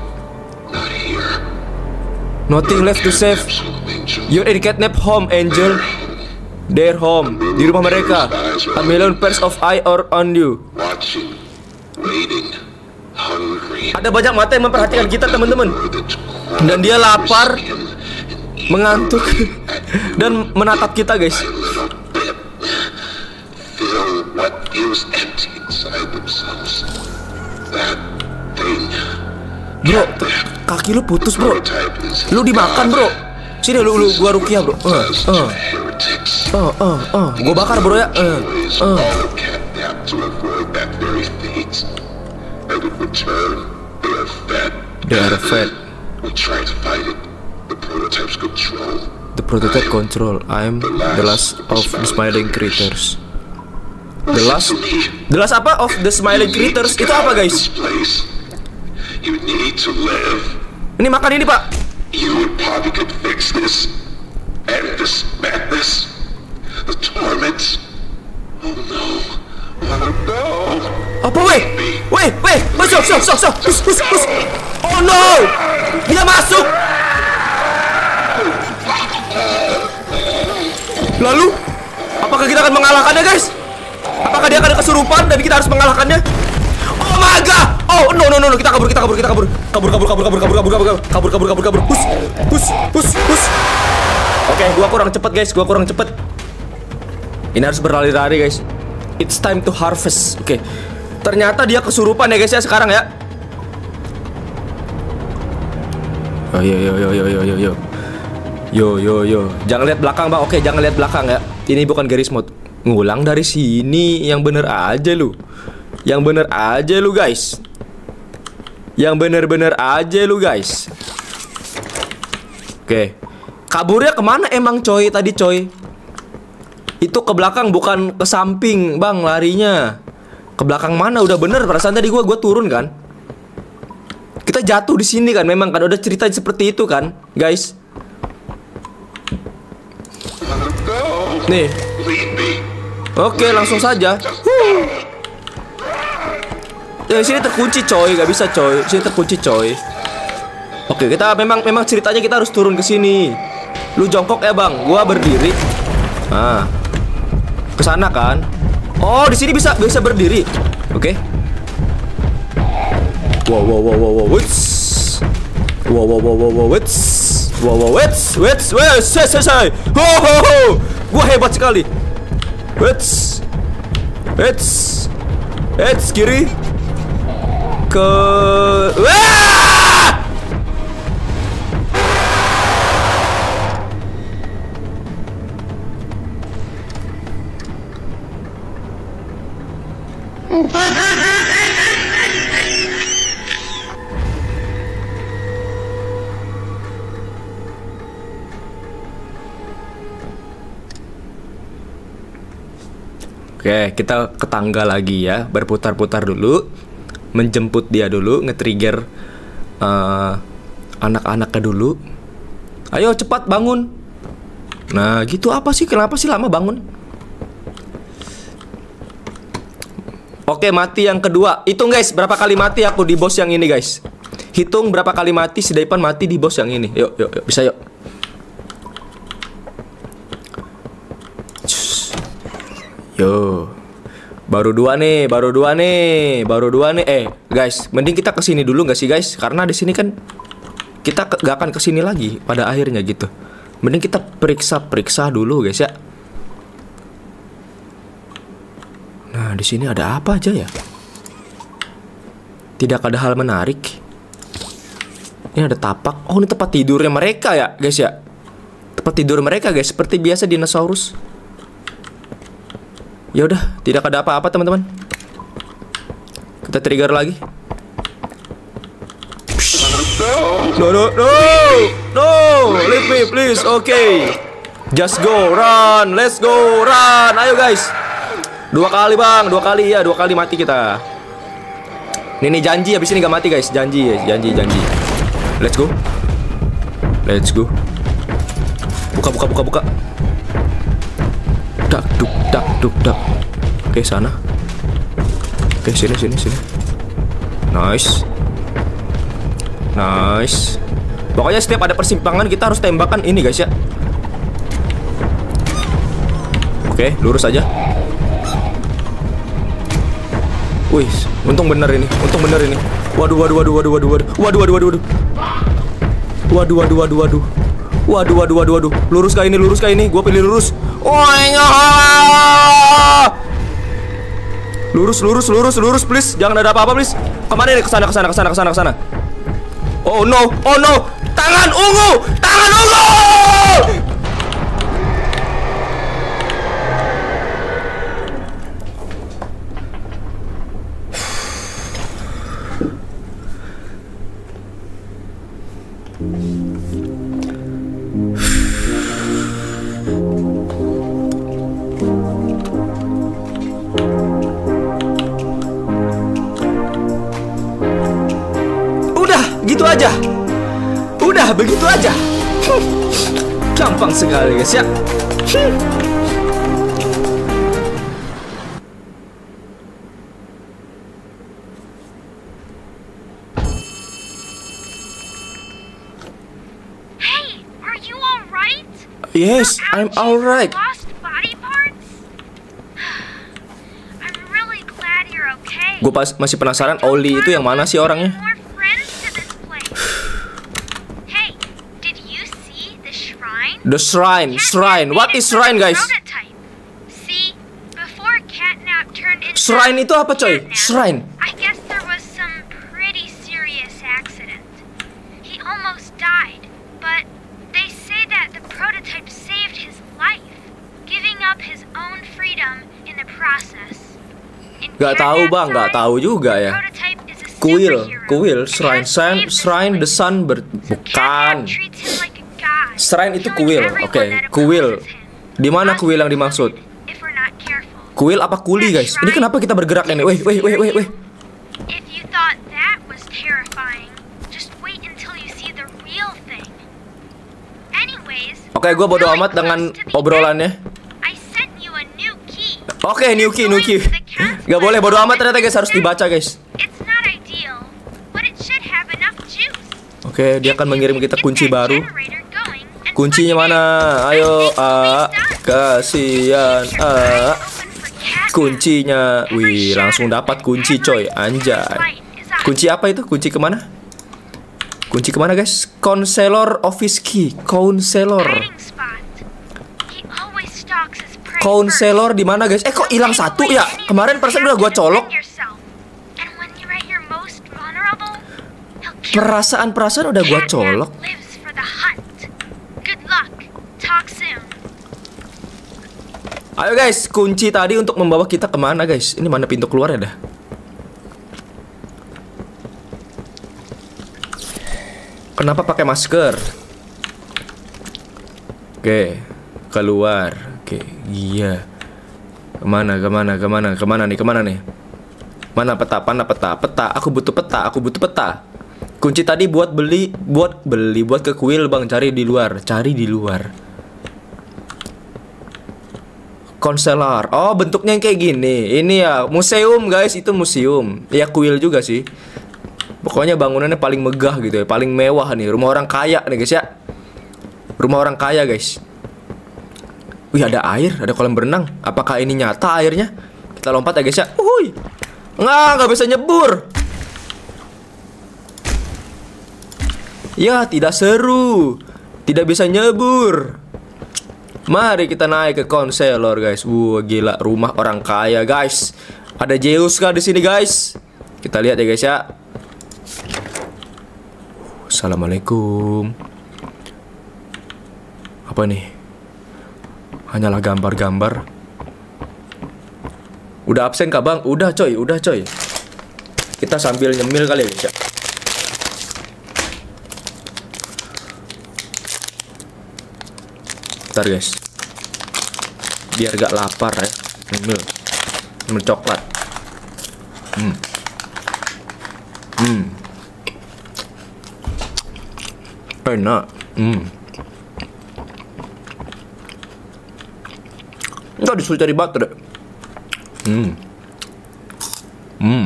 Nothing left to save. You're in catnap home, Angel. Their home, di rumah mereka. A million pairs of eye are on you. Ada banyak mata yang memperhatikan kita teman-teman. Dan dia lapar, mengantuk, dan menatap kita guys. Bro, kaki lu putus bro. Lu dimakan bro. Sini lu, lu gua rukiah bro. Uh, uh. Oh, oh, oh, gue bakar bro ya. Uh, uh. They are fed. The prototype control. I'm the last of the smiling critters. The last, the last apa of the smiling critters? Itu apa guys? Ini makan ini pak. You and Poppy could fix this. And this madness. The torment. Oh no. Oh no. Apa weh? Weh, weh, masuk, masuk, masuk, masuk, masuk. Oh no. Dia masuk. Lalu, apakah kita akan mengalahkannya guys? Apakah dia akan ada kesurupan dan kita harus mengalahkannya? Oh my god. Oh no no no no, kita kabur, kita kabur, kita kabur. Kabur, kabur, kabur, kabur, kabur, kabur, kabur, kabur, kabur, kabur, kabur. Push, push, push, push. Oke, gua kurang cepet guys, gua kurang cepet. Ini harus berlari-lari guys. It's time to harvest. Oke. Ternyata dia kesurupan ya guys ya sekarang ya. Oh yo yo yo yo yo yo yo. Yo yo yo. Jangan lihat belakang, Bang. Oke, jangan lihat belakang ya. Ini bukan garis mode. Ngulang dari sini, yang bener aja lu. Yang bener aja lu guys. Yang bener-bener aja lu guys. Oke. Kaburnya kemana emang coy tadi coy? Itu ke belakang bukan ke samping bang larinya. Ke belakang mana? Udah bener perasaan tadi gue gue turun kan. Kita jatuh di sini kan memang kan udah cerita seperti itu kan guys. Nih. Oke langsung saja. Huh. Ya, sini terkunci coy, gak bisa coy. Sini terkunci coy. Oke, kita memang memang ceritanya kita harus turun ke sini. Lu jongkok ya, Bang. Gua berdiri. Nah. Ke sana kan? Oh, di sini bisa bisa berdiri. Oke. Wow, wow, wow, wow, wow. Wits. Wow, wow, wow, wow, wow. Wits. Wow, wow, wits, wits, wits. Say, say, say. Ho, ho, ho. Gua hebat sekali. Wits. Wits. Wits kiri. Ke Wah! Oke, kita ke tangga lagi ya, berputar-putar dulu, menjemput dia dulu, nge-trigger uh, anak-anaknya dulu. Ayo cepat bangun. Nah gitu, apa sih, kenapa sih lama bangun? Oke, mati yang kedua. Hitung guys, berapa kali mati aku di boss yang ini guys. Hitung berapa kali mati si Daipan mati di boss yang ini. Yuk, yuk, yuk, bisa yuk. Yo, baru dua nih, baru dua nih, baru dua nih. Eh, guys, mending kita kesini dulu nggak sih guys? Karena di sini kan kita ke, gak akan kesini lagi pada akhirnya gitu. Mending kita periksa-periksa dulu guys ya. Nah, di sini ada apa aja ya? Tidak ada hal menarik. Ini ada tapak. Oh, ini tempat tidurnya mereka ya guys ya. Tempat tidur mereka guys, seperti biasa dinosaurus. Ya udah, tidak ada apa-apa teman-teman. Kita trigger lagi. No, no, no, no, leave me please. Oke, okay. Just go, run, let's go, run. Ayo guys, dua kali bang, dua kali ya, dua kali mati kita. Ini nih janji, abis ini gak mati guys, janji, janji, janji. Let's go, let's go. Buka, buka, buka, buka. Dak duk dak duk dak. Oke, sana. Oke, sini sini sini. Nice. Nice. Pokoknya setiap ada persimpangan kita harus tembakan ini guys ya. Oke, lurus aja. Wih, untung bener ini, untung bener ini. Waduh, waduh, waduh, waduh, waduh, waduh, waduh, waduh, waduh, waduh, waduh, waduh, waduh, waduh. Waduh, waduh, waduh, waduh. Lurus kah ini, lurus kah ini? Gue pilih lurus. Oh, lurus, lurus, lurus, lurus, please. Jangan ada apa-apa, please. Kemana ini? Kesana, kesana, kesana, kesana, kesana. Oh no, oh no. Tangan ungu, tangan ungu. Gitu aja. Udah begitu aja. Gampang sekali guys ya. Hey, are you all right? Yes, I'm all right. Lost body parts? I'm really glad you're okay. Gue pas masih penasaran Oli itu yang mana sih orangnya? The shrine, shrine. What is shrine, guys? Shrine itu apa, coy? Shrine. I guess there was some pretty serious accident. He almost died, but they say that the prototype saved his life, giving up his own freedom in the process. Gak tahu bang, gak tahu juga ya. Kuil, kuil, shrine, shrine, shrine, the sun ber... bukan. Shrine itu kuil, oke, okay. Kuil. Di mana kuil yang dimaksud? Kuil apa kuli guys? Ini kenapa kita bergerak ini? Weh, weh, weh, weh, weh. Oke, gue bodo amat dengan obrolannya. Oke, okay, new key, new key. Gak boleh bodo amat ternyata guys, harus dibaca guys. Oke, okay, dia akan mengirim kita kunci baru. Kuncinya mana? Ayo, A, kasihan, A. Kuncinya, wih, langsung dapat kunci coy, anjay. Kunci apa itu? Kunci kemana? Kunci kemana guys? Counselor office key, counselor. Counselor di mana guys? Eh kok hilang satu ya? Kemarin perasaan udah gua colok. Perasaan-perasaan udah gua colok. Ayo guys, kunci tadi untuk membawa kita kemana guys? Ini mana pintu keluarnya dah? Kenapa pakai masker? Oke, keluar. Oke, iya. Kemana, kemana, kemana, kemana nih, kemana nih? Mana peta, mana peta, peta. Aku butuh peta, aku butuh peta. Kunci tadi buat beli, buat beli, buat ke kuil bang. Cari di luar, cari di luar. Konselor. Oh, bentuknya yang kayak gini. Ini ya museum guys, itu museum. Ya kuil juga sih. Pokoknya bangunannya paling megah gitu ya, paling mewah nih. Rumah orang kaya nih guys ya. Rumah orang kaya guys. Wih, ada air, ada kolam berenang. Apakah ini nyata airnya? Kita lompat ya guys ya. Uhuy. Nggak, nggak bisa nyebur. Ya, tidak seru. Tidak bisa nyebur. Mari kita naik ke konselor guys. Wah, gila, rumah orang kaya guys. Ada Zeus kah di sini guys? Kita lihat ya guys ya. Assalamualaikum. Apa nih? Hanyalah gambar-gambar. Udah absen kah bang? Udah coy, udah coy. Kita sambil nyemil kali ya guys ya. Bentar guys, biar gak lapar ya. Nyemil, nyemil coklat. Hmm. Hmm. Enak. Hmm. Enggak disuruh cari baterai. Hmm. Hmm.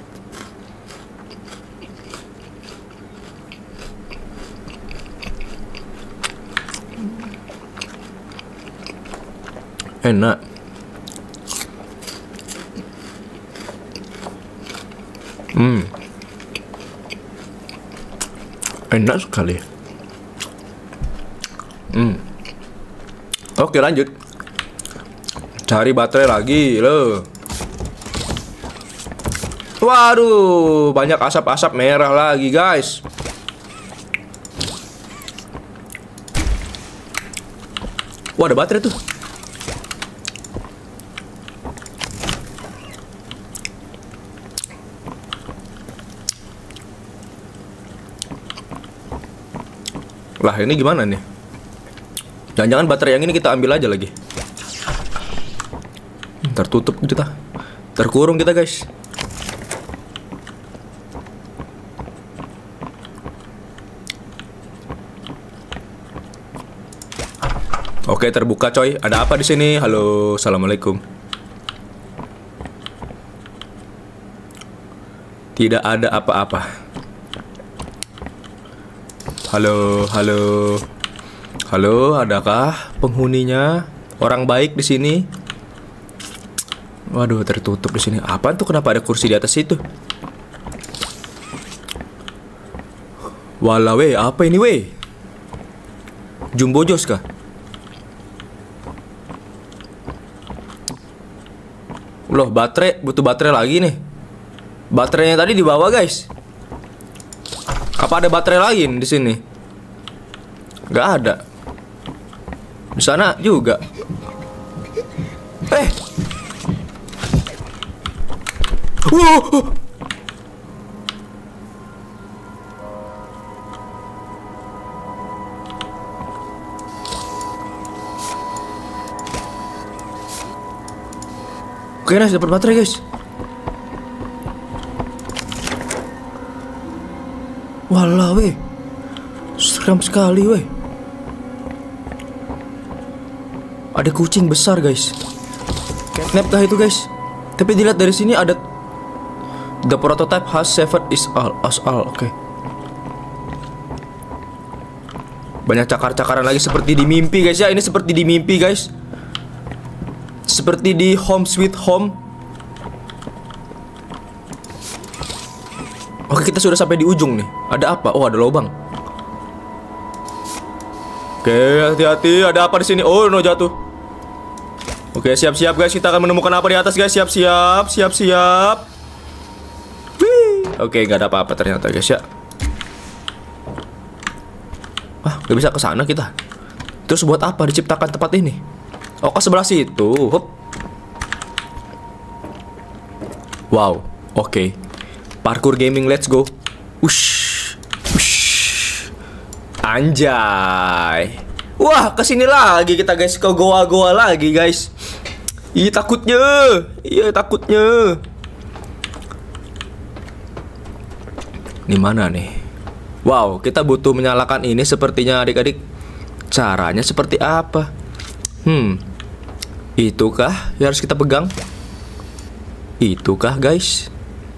Enak. Hmm. Enak sekali. Hmm. Oke, lanjut. Cari baterai lagi loh. Waduh, banyak asap-asap merah lagi guys. Wah, ada baterai tuh. Lah, ini gimana nih? Jangan-jangan baterai yang ini kita ambil aja lagi. Tertutup kita. Terkurung kita guys. Oke, terbuka coy. Ada apa di sini? Halo, assalamualaikum. Tidak ada apa-apa. Halo, halo. Halo, adakah penghuninya? Orang baik di sini? Waduh, tertutup di sini. Apaan tuh? Kenapa ada kursi di atas itu? Walah, weh, apa ini, weh? Jumbo Joss kah? Loh, baterai, butuh baterai lagi nih. Baterainya tadi di bawah, guys. Apa ada baterai lagi di sini? Gak ada. Di sana juga. Eh. Wow. Oke, nice, dapat baterai guys. Walah weh, seram sekali weh. Ada kucing besar guys. Catnap kah itu guys? Tapi dilihat dari sini ada the prototype has saved is all us all. Oke. Okay. Banyak cakar-cakaran lagi seperti di mimpi guys ya. Ini seperti di mimpi guys. Seperti di Home Sweet Home. Oke, kita sudah sampai di ujung nih. Ada apa? Oh, ada lubang. Oke, hati-hati. Ada apa di sini? Oh, no, jatuh. Oke, siap-siap guys. Kita akan menemukan apa di atas guys. Siap-siap, siap-siap. Wih. Oke, nggak ada apa-apa ternyata guys ya. Ah, nggak bisa ke sana kita. Terus buat apa diciptakan tempat ini? Oh, ke sebelah situ. Hup. Wow, oke. Okay. Parkour gaming, let's go. Ush. Ush. Anjay. Wah, kesini lagi kita guys. Ke goa-goa lagi guys. Ih, takutnya. Iya, takutnya. Di mana nih? Wow, kita butuh menyalakan ini sepertinya adik-adik. Caranya seperti apa? Hmm. Itukah yang harus kita pegang? Itukah guys?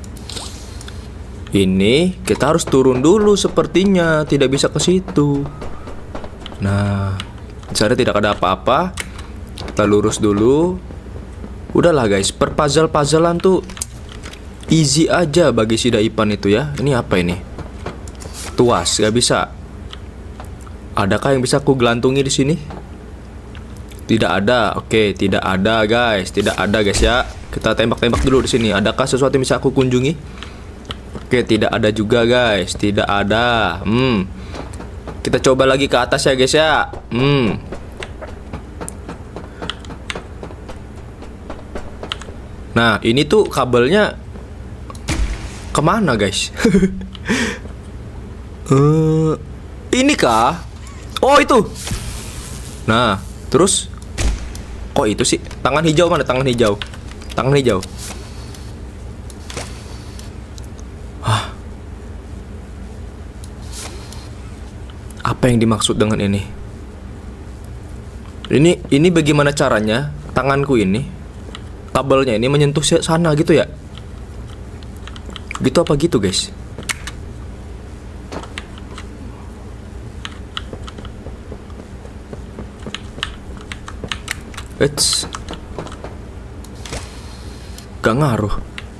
Ini kita harus turun dulu sepertinya. Tidak bisa ke situ. Nah, di sana tidak ada apa-apa. Kita lurus dulu. Udahlah guys, per puzzle-puzzlean tuh easy aja bagi si Daipan itu ya. Ini apa ini? Tuas, gak bisa. Adakah yang bisa aku gelantungi di sini? Tidak ada. Oke, tidak ada guys. Tidak ada guys ya. Kita tembak-tembak dulu di sini. Adakah sesuatu yang bisa aku kunjungi? Oke, tidak ada juga guys. Tidak ada. Hmm. Kita coba lagi ke atas ya guys ya. Hmm. Nah, ini tuh kabelnya kemana guys? uh, ini kah? Oh itu. Nah, terus kok itu sih? Tangan hijau mana? Tangan hijau. Tangan hijau. Hah. Apa yang dimaksud dengan ini? Ini ini bagaimana caranya tanganku ini, kabelnya ini menyentuh sana gitu ya? Gitu apa gitu guys? Eits. Gak ngaruh.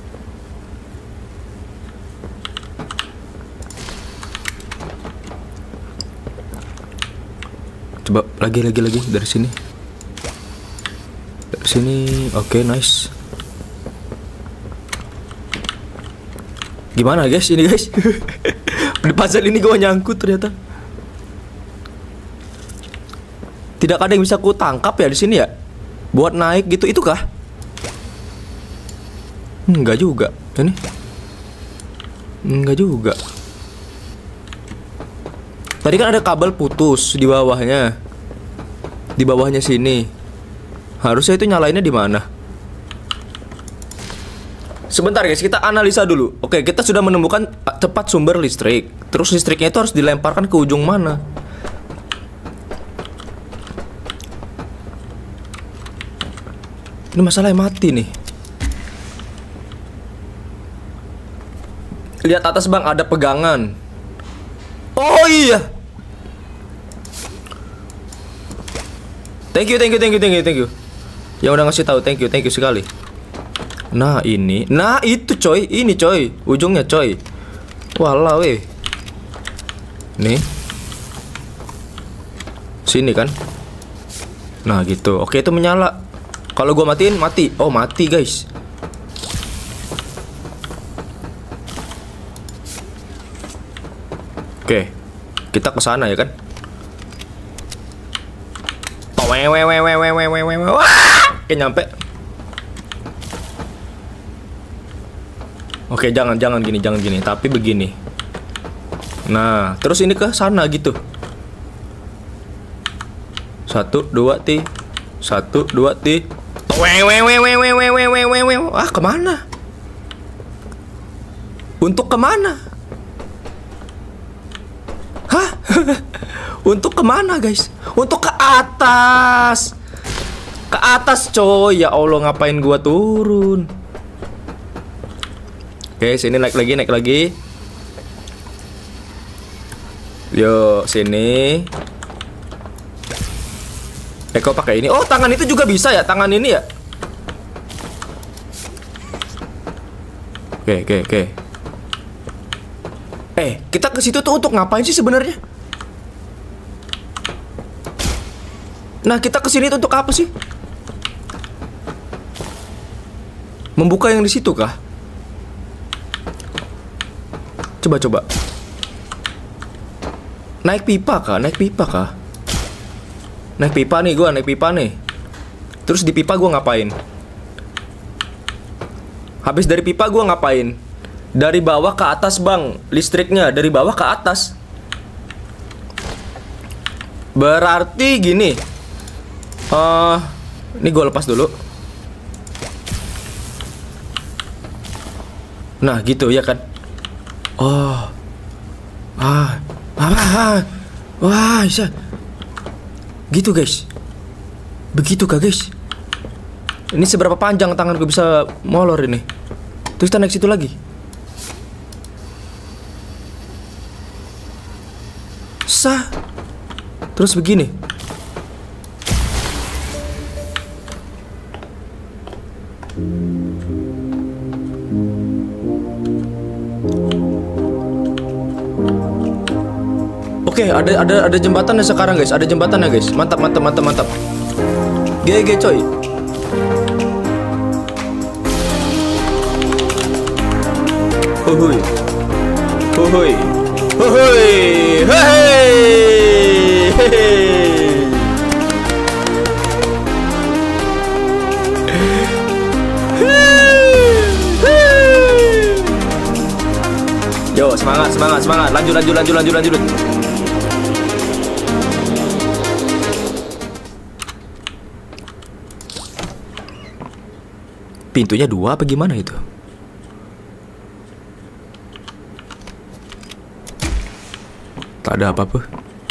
Coba lagi lagi lagi dari sini. Dari sini. Oke, okay, nice. Gimana guys ini guys? Di puzzle ini gue nyangkut ternyata. Tidak ada yang bisa ku tangkap ya di sini ya? Buat naik gitu, itu kah? Enggak juga. Ini enggak juga. Tadi kan ada kabel putus di bawahnya. Di bawahnya sini. Harusnya itu nyalainnya di mana? Sebentar guys, kita analisa dulu. Oke, kita sudah menemukan tempat sumber listrik. Terus listriknya itu harus dilemparkan ke ujung mana? Ini masalahnya mati nih. Lihat atas bang, ada pegangan. Oh iya. Thank you, thank you, thank you, thank you, thank you. Yang udah ngasih tahu, thank you, thank you sekali. Nah ini, nah itu coy, ini coy, ujungnya coy. Walah weh. Nih. Sini kan. Nah gitu, oke itu menyala. Kalau gua matiin, mati. Oh mati guys. Oke, kita ke sana ya kan. Oke nyampe. Oke jangan jangan gini jangan gini, tapi begini. Nah terus ini ke sana gitu. Satu dua ti, satu dua ti. Ah kemana? Untuk kemana? Hah? Untuk kemana guys? Untuk ke atas. Ke atas coy. Ya Allah ngapain gua turun? Oke sini naik lagi naik lagi. Yo sini. Eh kok pakai ini? Oh tangan itu juga bisa ya? Tangan ini ya? Oke oke oke. Eh kita ke situ tuh untuk ngapain sih sebenarnya? Nah kita kesini tuh untuk apa sih? Membuka yang di situ kah? Coba coba. Naik pipa kah? Naik pipa kah? Naik pipa nih gua, naik pipa nih. Terus di pipa gue ngapain? Habis dari pipa gue ngapain? Dari bawah ke atas bang, listriknya dari bawah ke atas. Berarti gini. Uh, ini gue lepas dulu. Nah gitu ya kan. Oh. Ah. Ah. Wah bisa. Gitu guys. Begitu kah guys? Ini seberapa panjang tangan gue bisa molor ini. Terus kita naik situ lagi. Sah. Terus begini. Oke, ada ada ada jembatannya sekarang guys. Ada jembatannya guys. Mantap mantap mantap mantap. G G coy. Huhuy. Huhuy. Huhuy. Hei. Yo, semangat semangat semangat. Lanjut lanjut lanjut lanjut lanjut. Pintunya dua apa gimana itu? Tak ada apa-apa.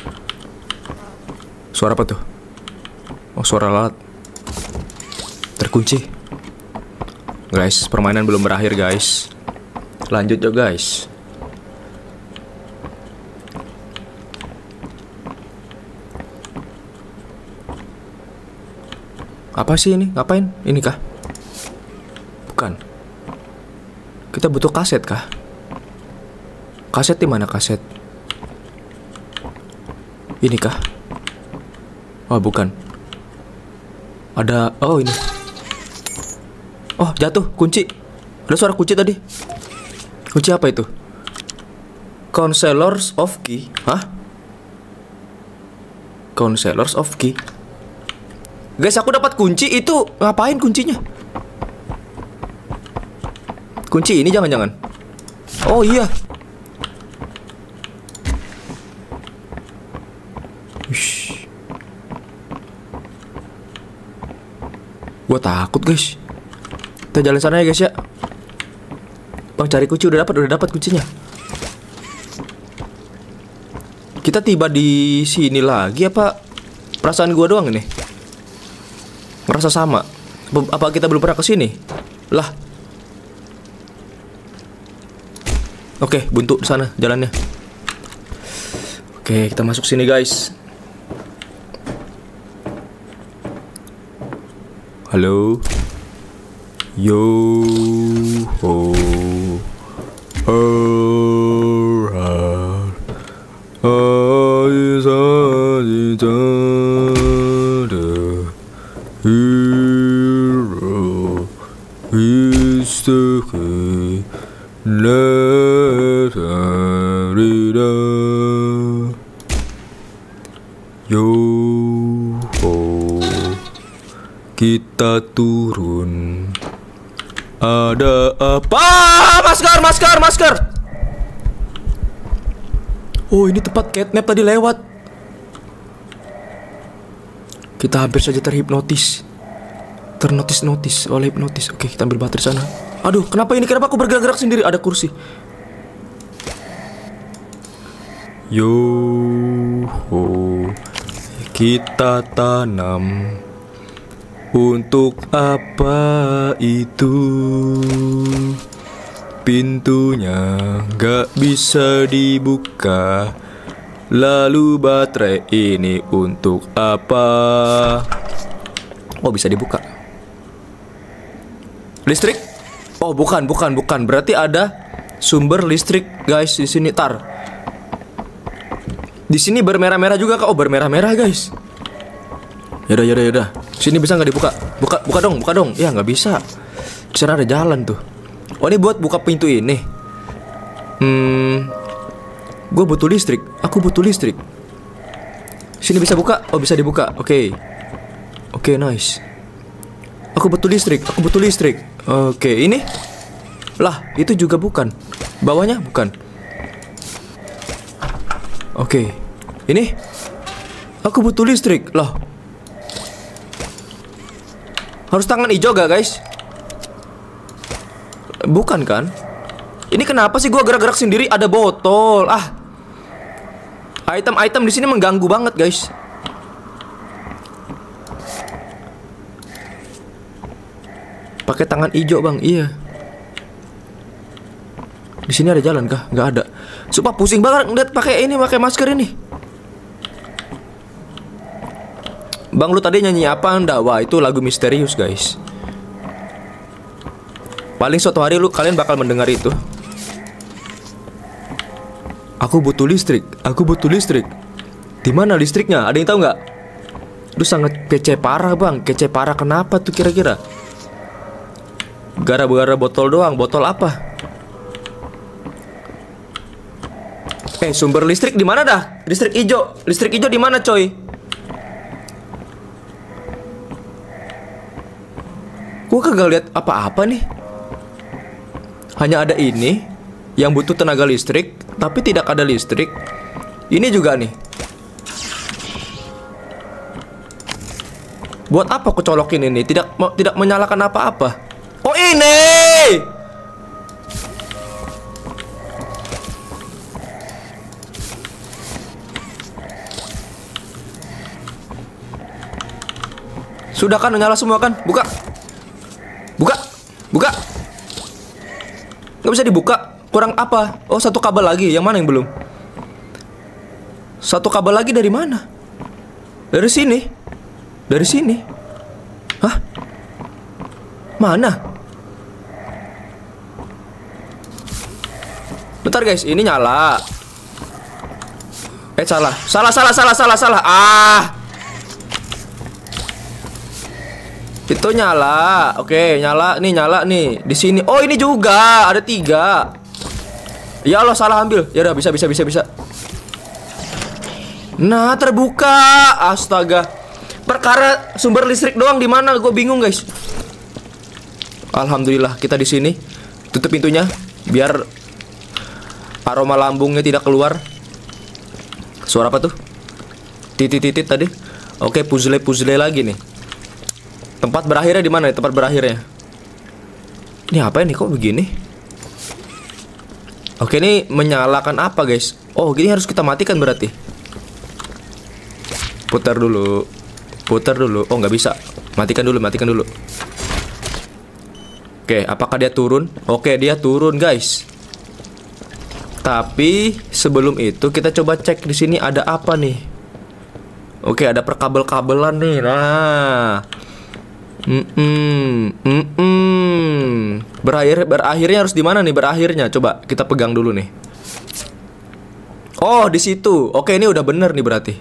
Suara apa tuh? Oh, suara lalat. Terkunci. Guys, permainan belum berakhir guys. Lanjut yuk guys. Apa sih ini? Ngapain? Ini kah? Bukan. Kita butuh kaset kah? Kaset di mana kaset? Ini kah? Oh bukan. Ada. Oh ini. Oh jatuh kunci. Ada suara kunci tadi. Kunci apa itu? Counselors of Key. Hah? Counselors of Key. Guys, aku dapat kunci itu. Ngapain kuncinya? Kunci ini jangan-jangan. Oh iya. Ush. Gua takut guys. Kita jalan sana ya guys ya. Bang cari kunci, udah dapat, udah dapat kuncinya. Kita tiba di sini lagi apa? Perasaan gua doang ini. Merasa sama. Apa kita belum pernah ke sini? Lah. Oke, buntu di sana jalannya. Oke, kita masuk sini guys. Halo. Yo ho. Alright. Hero is the key. Yo ho. Kita turun. Ada apa? Masker, masker, masker. Oh, ini tempat catnap tadi lewat. Kita hampir saja terhipnotis. Ternotis-notis oleh hipnotis. Oke, kita ambil baterai sana. Aduh, kenapa ini? Kenapa aku bergerak-gerak sendiri? Ada kursi. Yo ho. Kita tanam. Untuk apa itu? Pintunya gak bisa dibuka. Lalu baterai ini untuk apa? Oh, bisa dibuka. Listrik? Oh, bukan, bukan, bukan. Berarti ada sumber listrik, guys, di sini. Tar. Di sini bermerah-merah juga, Kak. Oh, bermerah-merah, guys. Yaudah, yaudah, yaudah. Sini bisa nggak dibuka? Buka, buka dong, buka dong. Ya nggak bisa. Di sana ada jalan tuh. Oh, ini buat buka pintu ini. Hmm, gue butuh listrik. Aku butuh listrik. Sini bisa buka? Oh, bisa dibuka. Oke, okay. Oke, okay, nice. Aku butuh listrik, aku butuh listrik. Oke, ini. Lah, itu juga bukan. Bawahnya bukan. Oke. Ini. Aku butuh listrik. Lah. Harus tangan hijau gak, guys? Bukan kan? Ini kenapa sih gua gerak-gerak sendiri? Ada botol. Ah. Item-item di sini mengganggu banget, guys. Pakai tangan hijau, Bang. Iya. Di sini ada jalan kah? Nggak ada. Sumpah pusing banget ngeliat pakai ini, pakai masker ini. Bang, lu tadi nyanyi apa anda? Wah, itu lagu misterius, guys. Paling suatu hari lu kalian bakal mendengar itu. Aku butuh listrik. Aku butuh listrik. Di mana listriknya? Ada yang tahu nggak? Lu sangat kece parah, Bang. Kece parah kenapa tuh kira-kira? Gara-gara botol doang. Botol apa? Eh, sumber listrik di mana dah? Listrik hijau. Listrik hijau di mana, coy? Gua kagak lihat apa-apa nih. Hanya ada ini yang butuh tenaga listrik, tapi tidak ada listrik. Ini juga nih. Buat apa aku colokin ini? Tidak tidak menyalakan apa-apa. Oh, ini. Sudah kan nyala semua kan? Buka. Buka. Buka. Nggak bisa dibuka. Kurang apa? Oh, satu kabel lagi. Yang mana yang belum? Satu kabel lagi dari mana? Dari sini. Dari sini. Hah? Mana? Bentar, guys. Ini nyala. Eh, salah. Salah, salah, salah, salah, salah. Ah. Itu nyala. Oke, nyala nih, nyala nih. Di sini. Oh, ini juga ada tiga. Ya Allah, salah ambil. Ya udah, bisa, bisa, bisa, bisa. Nah, terbuka. Astaga. Perkara sumber listrik doang di mana? Gue bingung, guys. Alhamdulillah kita di sini. Tutup pintunya biar aroma lambungnya tidak keluar. Suara apa tuh? Titit-titit tadi. Oke, puzzle-puzzle lagi nih. Tempat berakhirnya di mana? Tempat berakhirnya. Ini apa ini? Kok begini? Oke, ini menyalakan apa, guys? Oh, gini harus kita matikan berarti. Putar dulu. Putar dulu. Oh, nggak bisa. Matikan dulu, matikan dulu. Oke, apakah dia turun? Oke, dia turun, guys. Tapi sebelum itu kita coba cek di sini ada apa nih. Oke, ada perkabel-kabelan nih. Nah. Mm-mm, mm-mm. Berakhir, berakhirnya harus di mana nih berakhirnya? Coba kita pegang dulu nih. Oh, di situ. Oke, ini udah bener nih berarti.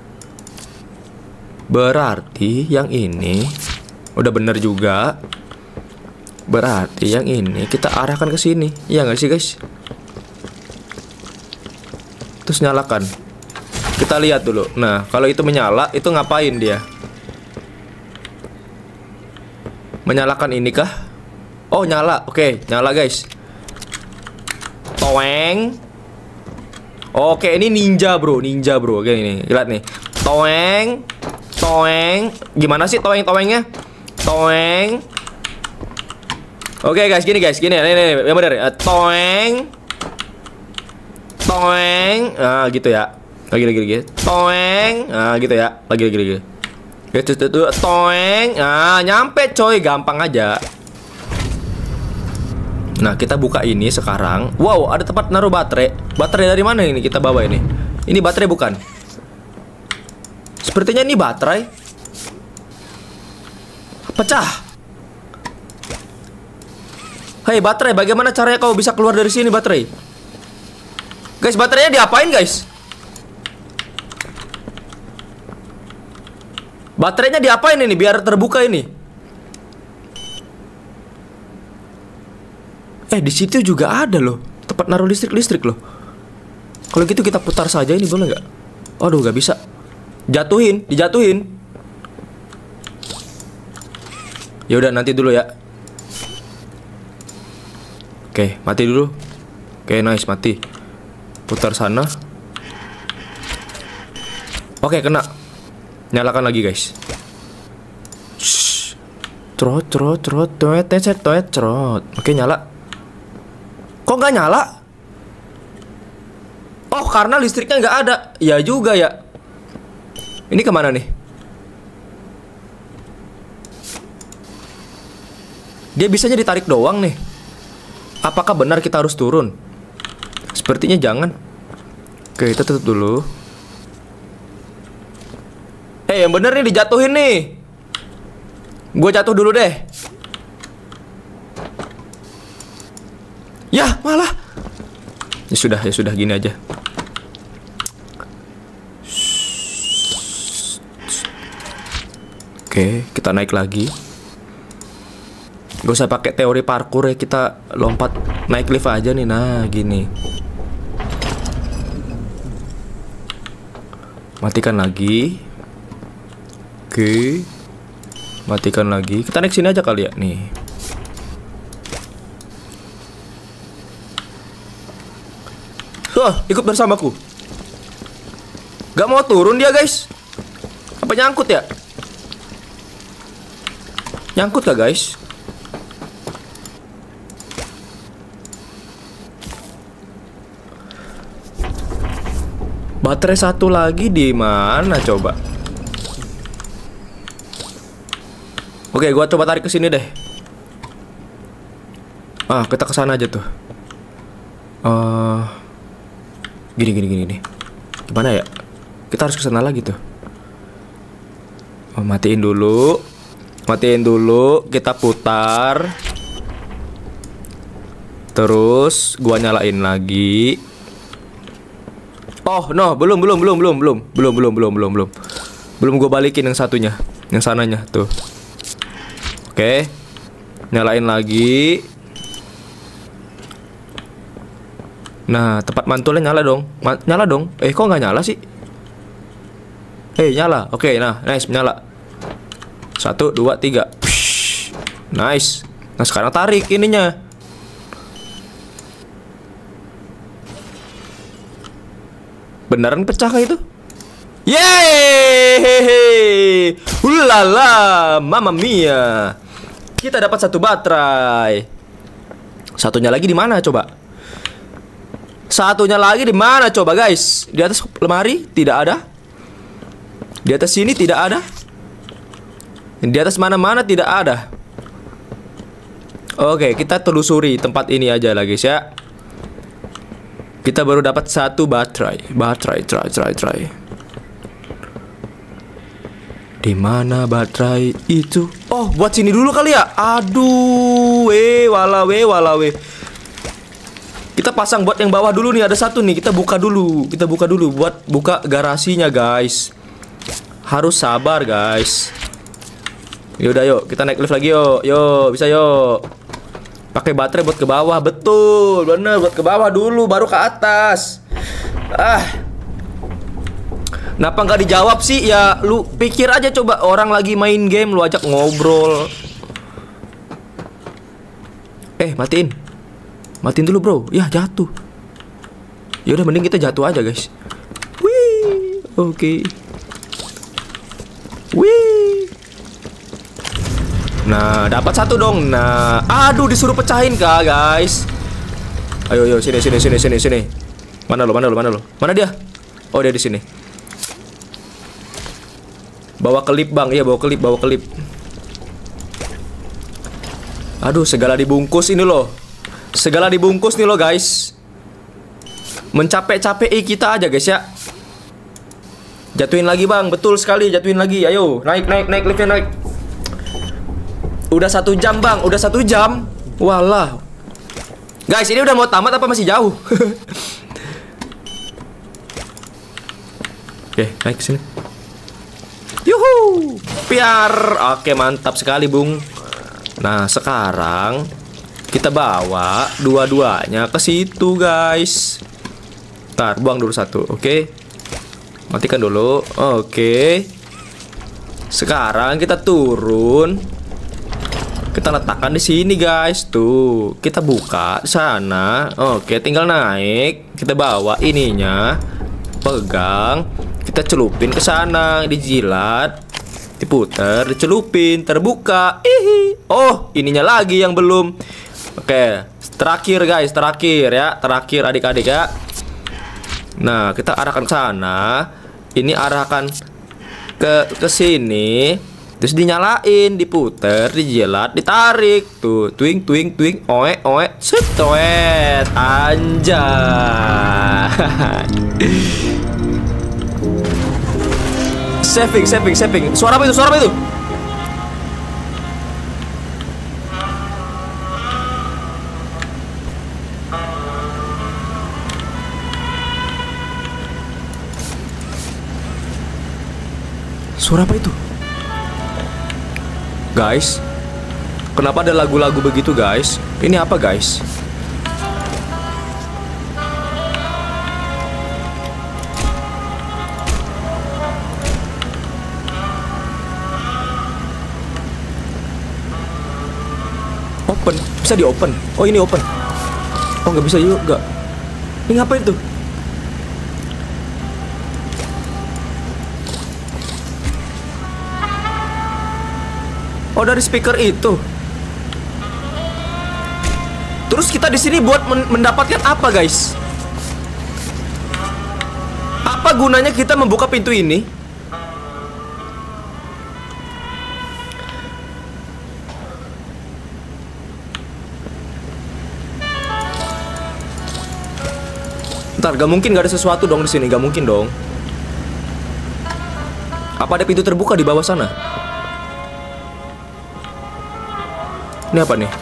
Berarti yang ini udah bener juga. Berarti yang ini kita arahkan ke sini. Iya nggak sih, guys? Terus nyalakan. Kita lihat dulu. Nah, kalau itu menyala, itu ngapain dia? Menyalakan ini kah? Oh, nyala. Oke, nyala, guys. Toeng. Oke, ini ninja, bro. Ninja, bro. Oke, ini. Lihat nih. Toeng. Toeng. Gimana sih toeng-toengnya? Toeng. Oke, guys, gini, guys. Gini, nih, nih, nih. Yang bener. Uh, toeng. Toeng. Ah, gitu ya. Lagi, lagi, lagi. Toeng. Ah, gitu ya. Lagi, lagi, lagi. Gitu, tuh, tuh, toeng. Ah, nyampe, coy. Gampang aja. Nah, kita buka ini sekarang. Wow, ada tempat naruh baterai. Baterai dari mana ini kita bawa ini? Ini baterai bukan? Sepertinya ini baterai. Pecah. Hei, baterai, bagaimana caranya kau bisa keluar dari sini, baterai? Guys, baterainya diapain, guys? Baterainya diapain ini biar terbuka ini? Eh, di situ juga ada loh tempat naruh listrik-listrik loh. Kalau gitu kita putar saja ini, boleh nggak? Aduh, nggak bisa. Jatuhin, dijatuhin. Ya udah nanti dulu ya. Oke, mati dulu. Oke, nice, mati. Putar sana. Oke, kena. Nyalakan lagi, guys. Shh. Trot, trot, trot, toet, toet, toet, trot. Oke, nyala. Kok nggak nyala? Oh, karena listriknya nggak ada. Ya juga ya. Ini kemana nih? Dia bisanya ditarik doang nih. Apakah benar kita harus turun? Sepertinya jangan. Oke, kita tutup dulu. Eh, yang bener nih dijatuhin nih. Gue jatuh dulu deh. Ya, malah. Ya sudah, ya sudah, gini aja. Oke, kita naik lagi. Gak usah pakai teori parkour ya, kita lompat naik lift aja nih. Nah, gini. Matikan lagi. Oke. Matikan lagi. Kita naik sini aja kali ya, nih. Wah, ikut bersamaku. Gak mau turun dia, guys. Apa nyangkut ya? Nyangkut gak, guys? Baterai satu lagi di mana coba? Oke, gua coba tarik ke sini deh. Ah, kita ke sana aja tuh. Uh, gini gini gini nih. Gimana ya? Kita harus ke sana lagi tuh. Oh, matiin dulu. Matiin dulu, kita putar. Terus gua nyalain lagi. Oh, no, belum belum belum belum belum. Belum belum belum belum belum. Belum gua balikin yang satunya, yang sananya tuh. Oke. Nyalain lagi. Nah, tempat mantulnya nyala dong. Ma nyala dong. Eh, kok nggak nyala sih? Eh, nyala. Oke, nah, nice, nyala. Satu, dua, tiga. Psh, nice. Nah, sekarang tarik ininya. Beneran pecah kah itu? Yeay! Ulala, mamma mia. Kita dapat satu baterai. Satunya lagi di mana coba? Satunya lagi di mana coba, guys? Di atas lemari tidak ada. Di atas sini tidak ada. Di atas mana-mana tidak ada. Oke, kita telusuri tempat ini aja lah, guys ya. Kita baru dapat satu baterai. Baterai, try, try, try. Di mana baterai itu? Oh, buat sini dulu kali ya. Aduh, weh, walawe, walawe. Kita pasang buat yang bawah dulu nih. Ada satu nih. Kita buka dulu. Kita buka dulu buat buka garasinya, guys. Harus sabar, guys. Yaudah, yuk. Kita naik lift lagi, yuk. Yuk, bisa yuk. Pakai baterai buat ke bawah. Betul, bener, buat ke bawah dulu, baru ke atas. Ah, kenapa nggak dijawab sih? Ya, lu pikir aja coba. Orang lagi main game, lu ajak ngobrol. Eh, matiin. Matiin dulu, bro. Ya, jatuh. Yaudah, mending kita jatuh aja, guys. Wih, oke okay. Wih. Nah, dapat satu dong. Nah, aduh, disuruh pecahin kah, guys? Ayo, ayo, sini, sini, sini, sini, sini. Mana lo, mana lo, mana lo? Mana dia? Oh, dia di sini. Bawa kelip, bang. Iya, bawa kelip, bawa kelip. Aduh, segala dibungkus ini loh. Segala dibungkus nih loh, guys. Mencapek-capek kita aja, guys ya. Jatuhin lagi, bang. Betul sekali, jatuhin lagi. Ayo, naik, naik, naik, liftnya naik. Udah satu jam, bang. Udah satu jam. Walah. Guys, ini udah mau tamat apa masih jauh? Oke, naik ke sini. Yuhu. Piar. Oke, mantap sekali, bung. Nah, sekarang kita bawa dua-duanya ke situ, guys. Ntar, buang dulu satu, oke? Matikan dulu, oke. Sekarang kita turun. Kita letakkan di sini guys. Tuh, kita buka di sana. Oke, tinggal naik. Kita bawa ininya. Pegang. Kita celupin ke sana, dijilat, diputer, dicelupin, terbuka. Ihi. Oh, ininya lagi yang belum. Oke, terakhir guys, terakhir ya. Terakhir adik-adik ya. Nah, kita arahkan ke sana. Ini arahkan ke ke sini. Terus dinyalain, diputer, dijilat, ditarik. Tuh, twing, twing, twing, oe, oe, set, toet. Anjay. Saving, saving, saving. Suara apa itu? Suara apa itu? Suara apa itu? Guys, kenapa ada lagu-lagu begitu guys? Ini apa guys? Open, bisa di open. Oh ini open. Oh nggak bisa juga. Ini ngapain tuh? Oh dari speaker itu. Terus kita di sini buat men mendapatkan apa guys? Apa gunanya kita membuka pintu ini? Ntar, gak mungkin gak ada sesuatu dong di sini, gak mungkin dong. Apa ada pintu terbuka di bawah sana? Ini apa nih?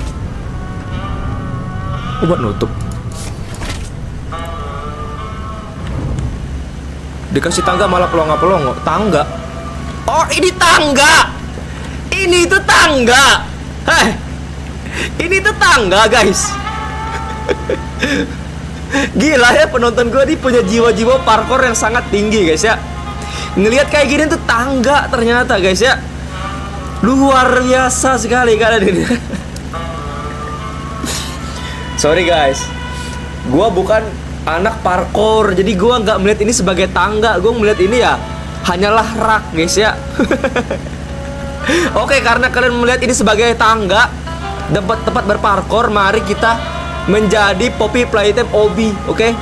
Obat nutup. Dikasih tangga malah pelongo-pelongo. Tangga. Oh ini tangga. Ini itu tangga. Hei, ini tuh tangga guys. Gila ya, penonton gue nih punya jiwa-jiwa parkour yang sangat tinggi guys ya. Ngelihat kayak gini tuh tangga ternyata guys ya. Luar biasa sekali kalian ini. Sorry guys, gua bukan anak parkour, jadi gua nggak melihat ini sebagai tangga. Gua melihat ini ya hanyalah rak guys ya. Oke, karena kalian melihat ini sebagai tangga, tempat tempat berparkour, mari kita menjadi Poppy Playtime Obi. Oke.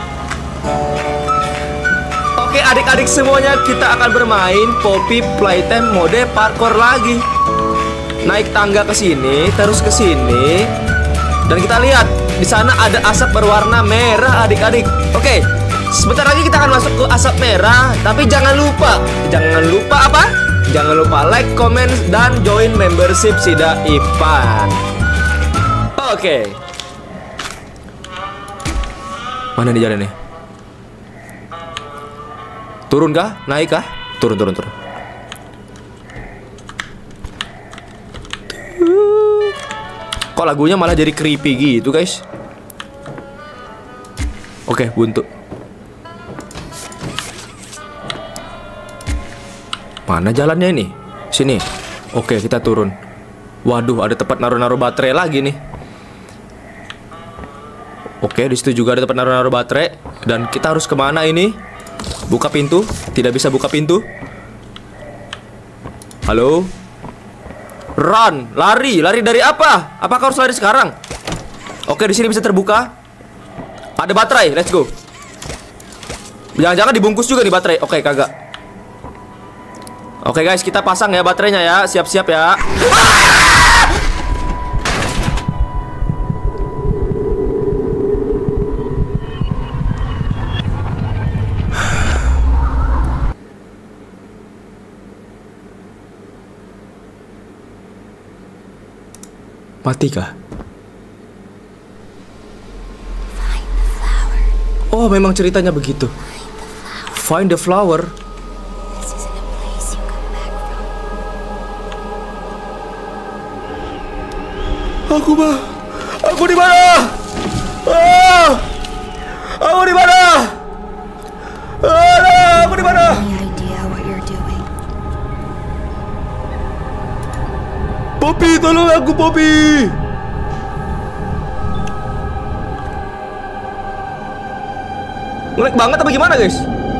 Oke adik-adik semuanya, kita akan bermain Poppy Playtime mode parkour lagi. Naik tangga ke sini, terus ke sini, dan kita lihat di sana ada asap berwarna merah adik-adik. Oke, sebentar lagi kita akan masuk ke asap merah, tapi jangan lupa, jangan lupa apa? Jangan lupa like, comment, dan join membership Sida Ipan. Oke. Mana nih jalannya? Turun kah? Naik kah? Turun, turun, turun. Kok lagunya malah jadi creepy gitu guys? Oke, buntu. Mana jalannya ini? Sini. Oke, kita turun. Waduh, ada tempat naruh-naruh baterai lagi nih. Oke, di situ juga ada tempat naruh-naruh baterai. Dan kita harus kemana ini? Buka pintu. Tidak bisa buka pintu. Halo? Run, lari, lari dari apa? Apakah harus lari sekarang? Oke, di sini bisa terbuka. Ada baterai, let's go. Jangan-jangan dibungkus juga nih baterai. Oke, kagak. Oke guys, kita pasang ya baterainya ya. Siap-siap ya. Mati kah? Oh, memang ceritanya begitu. Find the flower. Aku mah, aku di mana? Ah, aku di mana? Ah, aku di mana? Poppy, tolong aku, Poppy. Ngelag banget apa gimana, guys?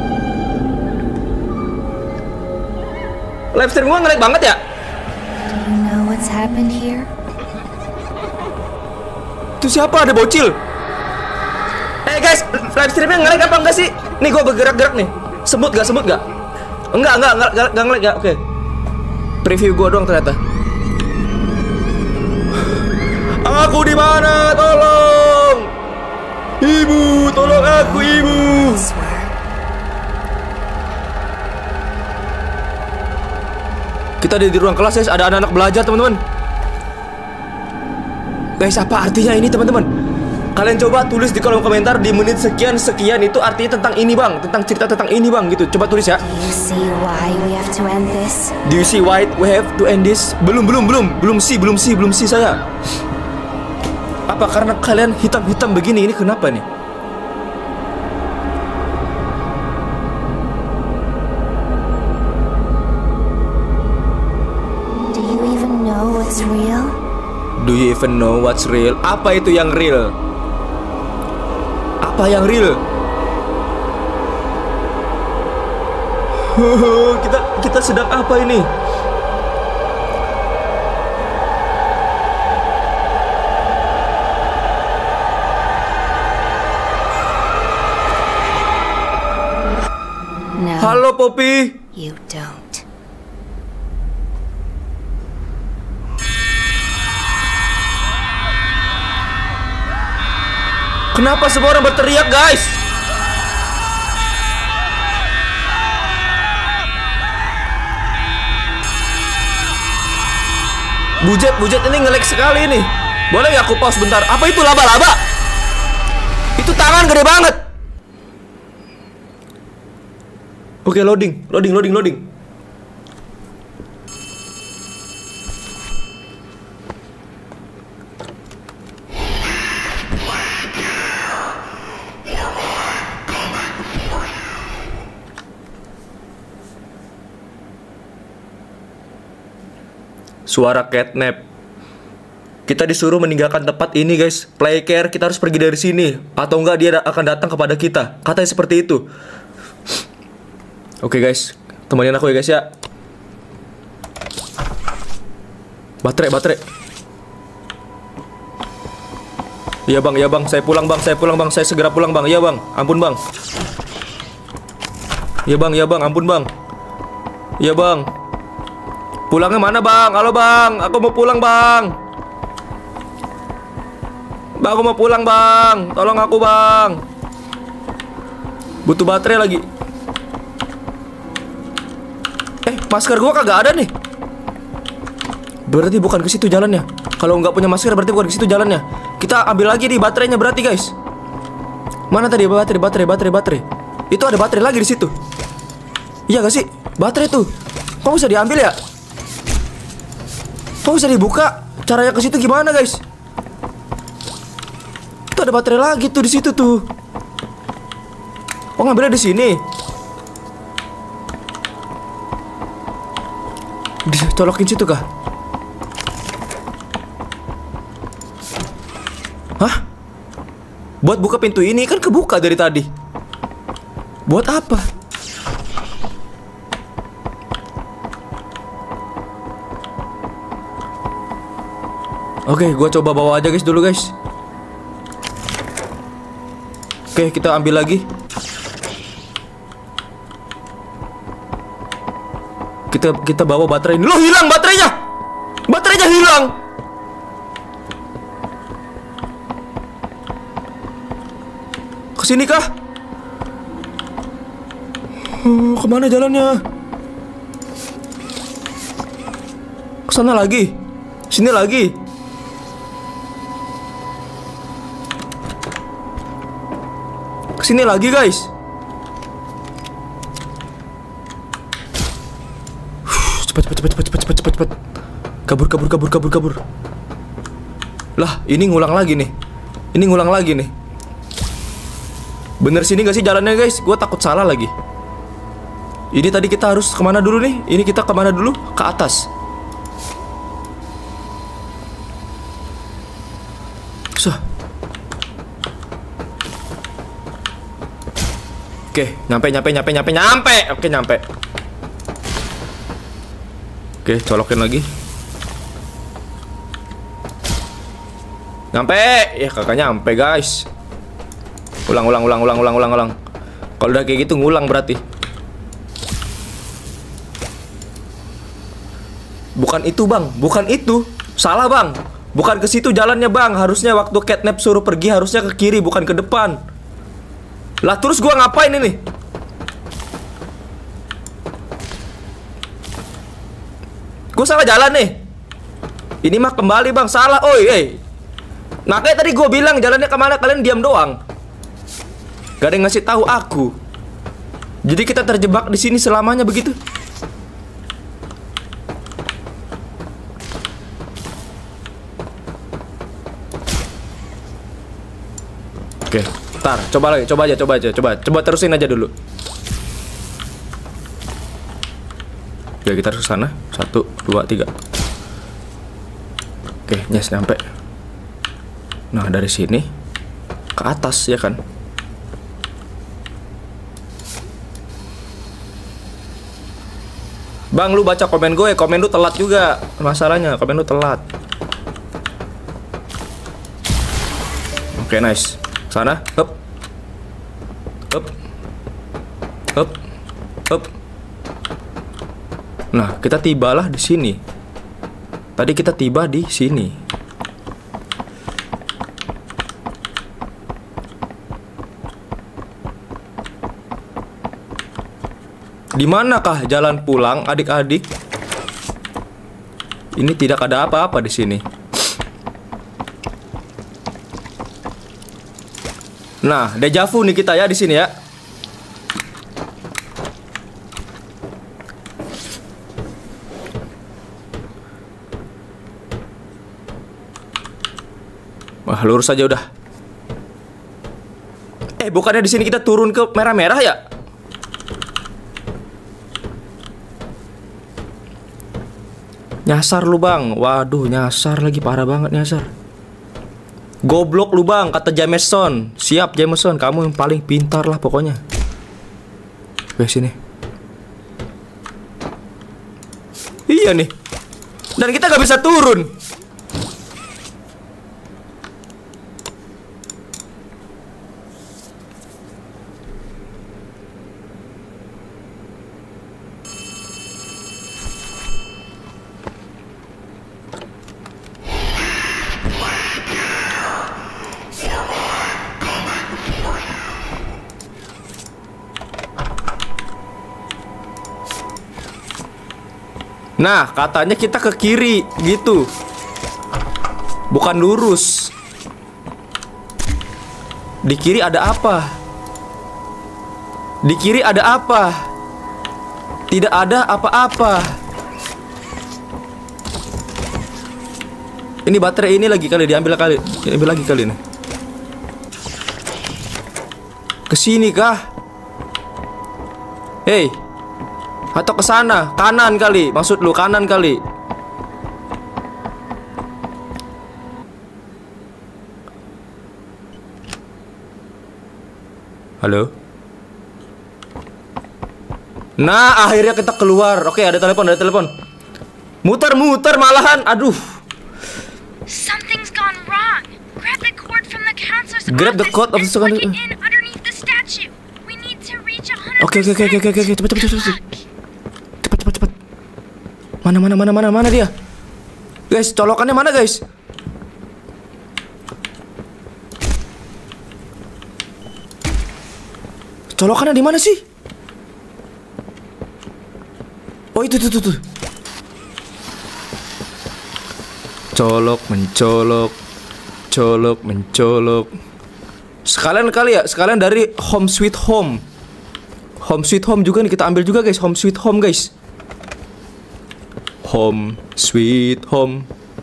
Live stream gua ngelag banget ya? Do you know what's happened here? Itu siapa? Ada bocil. Eh guys, live streamnya ngelag apa enggak sih? Nih gua bergerak-gerak nih. Semut gak? Semut gak? Enggak, enggak, enggak, enggak, enggak ngelag ya. Oke. Preview gua doang ternyata. Aku di mana? Tolong. Ibu, tolong aku, Ibu. Kita ada di ruang kelas, guys. Ada anak-anak belajar, teman-teman. Guys, apa artinya ini, teman-teman? Kalian coba tulis di kolom komentar di menit sekian sekian itu artinya tentang ini, Bang. Tentang cerita tentang ini, Bang, gitu. Coba tulis ya. Do you see why we have to end this? Do you see why we have to end this? Belum, belum, belum. Belum sih, belum sih, belum sih saya. Apa karena kalian hitam-hitam begini? Ini kenapa nih? Do you even know what's real? Do you even know what's real? Apa itu yang real? Apa yang real? kita kita sedang apa ini? No, Halo, Poppy. you don't. Kenapa semua orang berteriak, guys? Bujet, bujet ini nge-lag sekali nih. Boleh gak aku pause bentar? Apa itu laba-laba? Itu tangan gede banget. Oke, loading, loading, loading, loading. Suara catnap. Kita disuruh meninggalkan tempat ini, guys. Play care, kita harus pergi dari sini. Atau enggak dia akan datang kepada kita. Katanya seperti itu. Oke, guys, temenin aku ya, guys, ya. Baterai, baterai. Iya, Bang, iya, Bang. Saya pulang, Bang. Saya pulang, Bang. Saya segera pulang, Bang. Iya, Bang. Ampun, Bang. Iya, Bang. Iya, Bang. Ampun, Bang. Iya, Bang. Pulangnya mana, Bang? Halo, Bang. Aku mau pulang, Bang. Bang, aku mau pulang, Bang. Tolong aku, Bang. Butuh baterai lagi. Eh, masker gua kagak ada nih. Berarti bukan ke situ jalannya. Kalau nggak punya masker berarti bukan ke situ jalannya. Kita ambil lagi nih baterainya berarti, guys. Mana tadi baterai, baterai, baterai, baterai? Itu ada baterai lagi di situ. Iya gak sih? Baterai tuh. Kok bisa diambil ya? Kok bisa dibuka? Caranya ke situ gimana, guys? Itu ada baterai lagi tuh di situ tuh. Oh, ngambilnya di sini. Dicolokin situ kah? Hah? Buat buka pintu ini kan kebuka dari tadi. Buat apa? Oke, gua coba bawa aja, guys, dulu, guys. Oke, kita ambil lagi. Kita kita bawa baterai ini. Loh, hilang baterainya. Baterainya hilang. Kesini kah? Oh, kemana jalannya? Kesana lagi. Sini lagi. Kesini lagi, guys. Cepat, cepat, cepat, cepat, cepat, cepat, cepat, cepat. Kabur, kabur, kabur, kabur, kabur. Lah, ini ngulang lagi nih. Ini ngulang lagi nih. Bener sini gak sih jalannya, guys? Gue takut salah lagi. Ini tadi kita harus kemana dulu nih? Ini kita kemana dulu? Ke atas. So. Oke, nyampe, nyampe, nyampe, nyampe, nyampe. Oke, nyampe. Oke, colokin lagi. Nyampe. Ya, kagak nyampe, guys. Ulang, ulang, ulang, ulang, ulang, ulang, ulang. Kalau udah kayak gitu ngulang berarti. Bukan itu, Bang. Bukan itu. Salah, Bang. Bukan ke situ jalannya, Bang. Harusnya waktu catnap suruh pergi harusnya ke kiri, bukan ke depan. Lah terus gua ngapain ini? Gua salah jalan nih. Ini mah kembali, Bang. Salah. Oi, eh. Nah, kayak tadi gua bilang jalannya kemana, kalian diam doang. Gak ada yang ngasih tahu aku. Jadi kita terjebak di sini selamanya begitu. Oke, ntar coba lagi, coba aja, coba aja, coba, coba terusin aja dulu. Ya kita harus ke sana. Satu, dua, tiga. Oke, yes, nyampe. Nah dari sini ke atas ya kan. Bang, lu baca komen gue, komen lu telat juga. Masalahnya, komen lu telat. Oke, nice. Sana, up. Up. Up. Up. Nah, kita tibalah di sini. Tadi kita tiba di sini. Di manakah jalan pulang, adik-adik? Ini tidak ada apa-apa di sini. Nah, dejavu nih kita ya di sini ya. Wah, lurus aja udah. Eh, bukannya di sini kita turun ke merah-merah ya? Nyasar lu, Bang. Waduh, nyasar lagi, parah banget nyasar. Goblok lu, Bang, kata Jameson. Siap Jameson, kamu yang paling pintar lah pokoknya. Oke, sini. Iya nih. Dan kita gak bisa turun. Nah, katanya kita ke kiri gitu. Bukan lurus. Di kiri ada apa? Di kiri ada apa? Tidak ada apa-apa. Ini baterai ini lagi kali diambil kali. Diambil lagi kali ini. Kesini kah? Hei. Atau ke sana, kanan kali. Maksud lu kanan kali. Halo. Nah, akhirnya kita keluar. Oke, ada telepon, ada telepon. Muter-muter malahan. Aduh. Something's gone wrong. Grab the cord from the counselor's Grab the office cord of and the plug second- it in underneath the statue. We need to reach one hundred Oke, oke, percent. oke, oke, oke, oke, cepet, cepet, cepet, cepet. Cepet, cepet, cepet. Mana, mana, mana, mana, mana dia? Guys, colokannya mana, guys? Colokannya di mana sih? Oh, itu, itu, itu, itu. Colok, mencolok. Colok, mencolok. Sekalian kali ya, sekalian dari Home Sweet Home. Home Sweet Home juga nih kita ambil juga, guys. Home Sweet Home, guys. Home Sweet Home.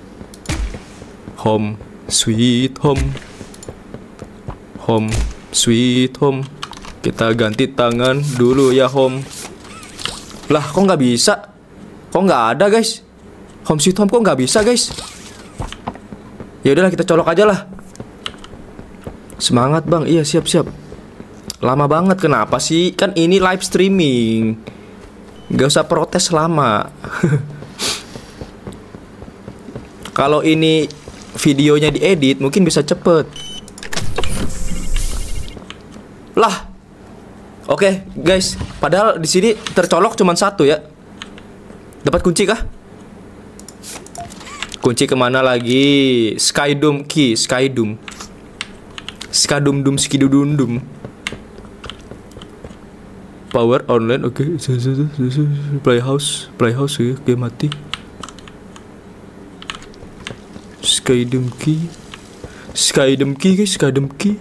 Home Sweet Home. Home Sweet Home. Kita ganti tangan dulu ya, Home. Lah, kok nggak bisa? Kok nggak ada, guys? Home Sweet Home kok nggak bisa, guys? Ya udahlah, kita colok aja lah. Semangat bang, iya siap-siap. Lama banget, kenapa sih? Kan ini live streaming. Gak usah protes lama. Kalau ini videonya diedit mungkin bisa cepet. Lah. Oke, guys. Padahal di sini tercolok cuma satu ya. Dapat kunci kah? Kunci kemana lagi? Skydome key, Skydome. Skadum-dum, skidudundum. Power online, oke. Okay. Playhouse, playhouse ya, oke, mati. Skydome key. Skydome key, guys, Skydome key.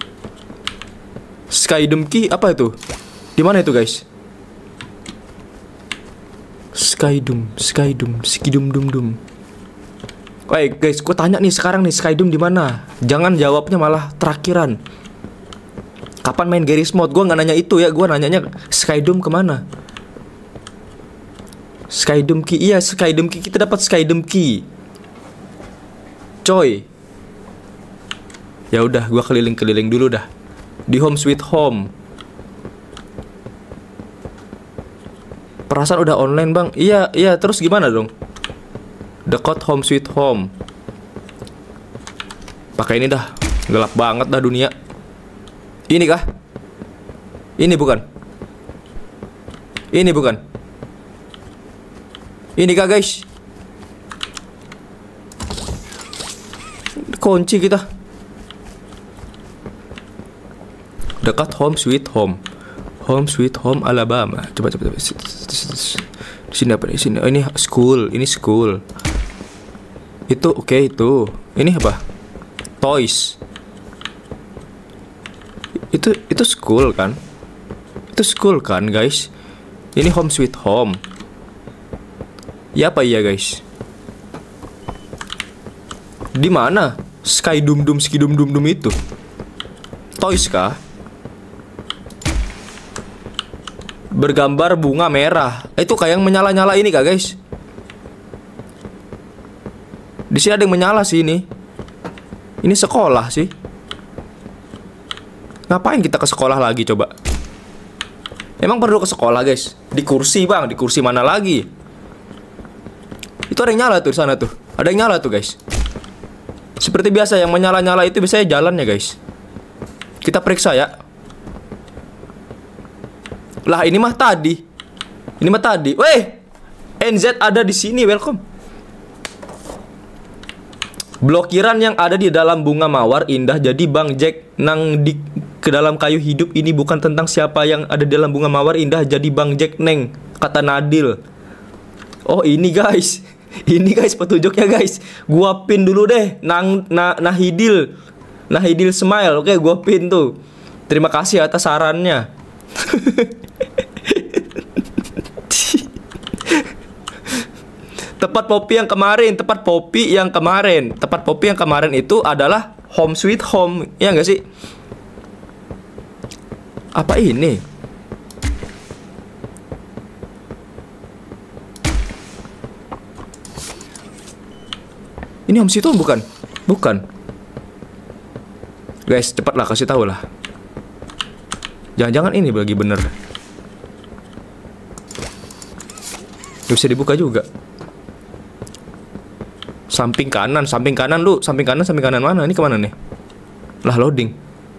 Skydome key apa itu? Di mana itu, guys? Skydome, Skydome, skidum-dum-dum. Woi, guys, gue tanya nih sekarang nih, Skydome di mana? Jangan jawabnya malah terakhiran. Kapan main Garry's Mod? Gue nggak nanya itu ya, gue nanyanya Skydome kemana? Skydome key, iya Skydome key, kita dapat Skydome key. Coy. Ya udah, gue keliling-keliling dulu dah. Di Home Sweet Home. Perasaan udah online bang. Iya, iya, terus gimana dong? Dekat Home Sweet Home. Pakai ini dah. Gelap banget dah dunia. Ini kah? Ini bukan? Ini bukan? Ini kah guys? Kunci kita. Dekat Home Sweet Home. Home Sweet Home Alabama. Coba coba coba. Di sini apa nih? Sini. Oh, ini school. Ini school. Itu oke okay, itu. Ini apa? Toys. Itu itu school kan? Itu school kan, guys? Ini Home Sweet Home. Ya apa iya, guys? Di mana? Sky Dum Dum Ski Dum Dum Dum itu? Toys kah? Bergambar bunga merah. Itu kayak yang menyala-nyala ini kah, guys? Di sini ada yang menyala sih ini. Ini sekolah sih. Ngapain kita ke sekolah lagi coba? Emang perlu ke sekolah, guys? Di kursi, bang. Di kursi mana lagi? Itu ada yang nyala tuh di sana tuh. Ada yang nyala tuh, guys. Seperti biasa yang menyala-nyala itu biasanya jalan ya, guys. Kita periksa ya. Lah, ini mah tadi. Ini mah tadi. Weh, N Z ada di sini. Welcome. Blokiran yang ada di dalam bunga mawar indah. Jadi Bang Jack nang di ke dalam kayu hidup ini bukan tentang siapa yang ada di dalam bunga mawar indah. Jadi Bang Jack neng, kata Nadil. Oh ini guys. Ini guys petunjuknya guys. Gua pin dulu deh. Nang na, Nahidil. Nahidil smile. Oke, gua pin tuh. Terima kasih atas sarannya. Tepat Poppy yang kemarin, tepat Poppy yang kemarin, tepat Poppy yang kemarin itu adalah Home Sweet Home, ya nggak sih? Apa ini? Ini Home Sweet Home bukan? Bukan. Guys, cepatlah kasih tahu lah. Jangan-jangan ini lagi bener. Gak bisa dibuka juga. Samping kanan, samping kanan lu, samping kanan, samping kanan mana? Ini kemana nih? Lah loading.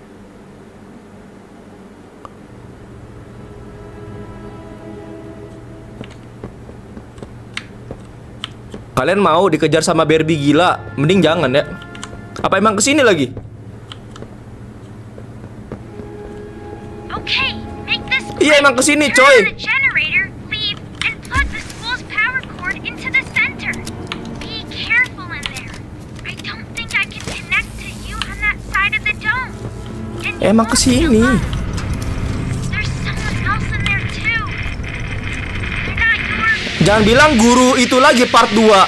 Kalian mau dikejar sama Barbie gila? Mending jangan ya. Apa emang kesini lagi? Okay, make this Iya emang kesini turn coy. on the generator, leave, and plug the school's power cord into the center. Be careful in there. I don't think I can connect to you on that side of the dome. And you Emang won't be kesini. alone. There's someone else in there too. They're not yours. Jangan bilang guru itu lagi part dua.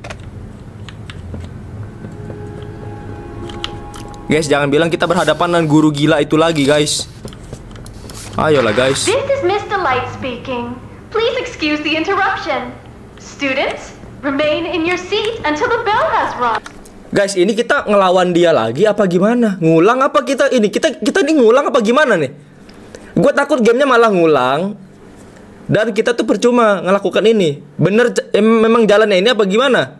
Guys, jangan bilang kita berhadapan dengan guru gila itu lagi, guys. Ayolah, guys. This is Miss Delight speaking. Please excuse the interruption. Students, remain in your seat until the bell has rung. Guys, ini kita ngelawan dia lagi apa gimana? Ngulang apa kita ini? Kita kita ini ngulang apa gimana nih? Gue takut gamenya malah ngulang dan kita tuh percuma ngelakukan ini. Bener em, memang jalannya ini apa gimana?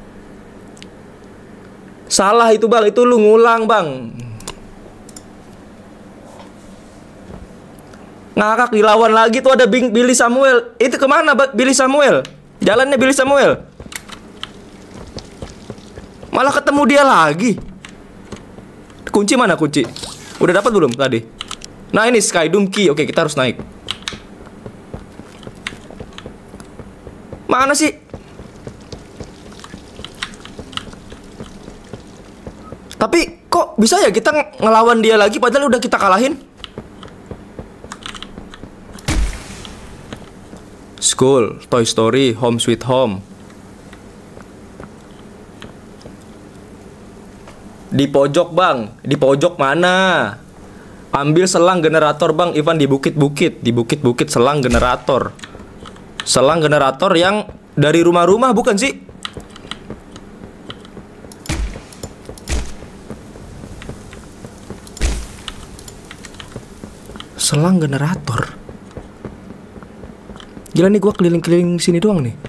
Salah itu bang, itu lu ngulang bang. Ngakak dilawan lagi tuh ada Billy Samuel. Itu kemana Billy Samuel? Jalannya Billy Samuel. Malah ketemu dia lagi. Kunci mana kunci? Udah dapat belum tadi? Nah ini Skydome Key. Oke kita harus naik. Mana sih? Tapi kok bisa ya kita ngelawan dia lagi padahal udah kita kalahin? School, Toy Story, Home Sweet Home. Di pojok bang, di pojok mana? Ambil selang generator bang, Ivan di bukit-bukit, di bukit-bukit selang generator. Selang generator yang dari rumah-rumah bukan sih? Selang generator. Gila nih gua keliling-keliling sini doang nih.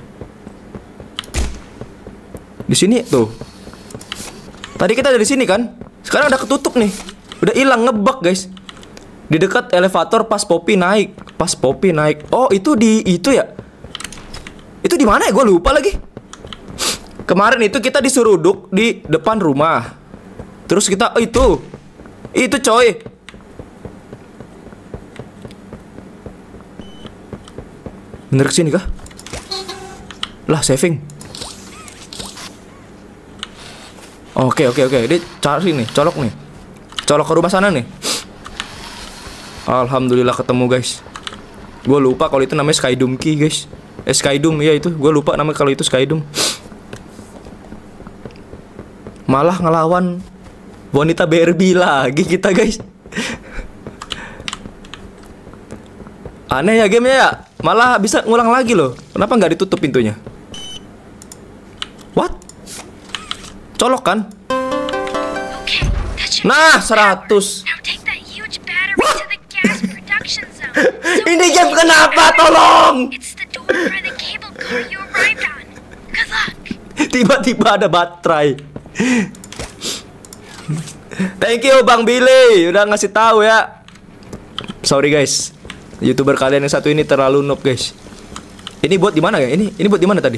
Di sini tuh. Tadi kita dari sini kan? Sekarang udah ketutup nih. Udah hilang ngebug, guys. Di dekat elevator pas Poppy naik. Pas Poppy naik. Oh, itu di itu ya? Itu di mana ya? Gue lupa lagi. Kemarin itu kita disuruh duduk di depan rumah. Terus kita oh, itu. Itu coy. Bener kesini kah? Lah, saving. Oke oke oke, dia cari nih, colok nih, colok ke rumah sana nih. Alhamdulillah ketemu guys. Gue lupa kalau itu namanya Skydome Key guys. Eh Skydome ya itu, gue lupa namanya kalau itu Skydome. Malah ngelawan wanita Barbie lagi kita guys. Aneh ya gamenya ya, malah bisa ngulang lagi loh. Kenapa nggak ditutup pintunya? What? Colok kan? Nah, seratus. Ini game kenapa? Tolong. Tiba-tiba ada baterai. Thank you Bang Billy udah ngasih tahu ya. Sorry guys, YouTuber kalian yang satu ini terlalu noob guys. Ini buat di mana ya? Ini ini buat di mana tadi?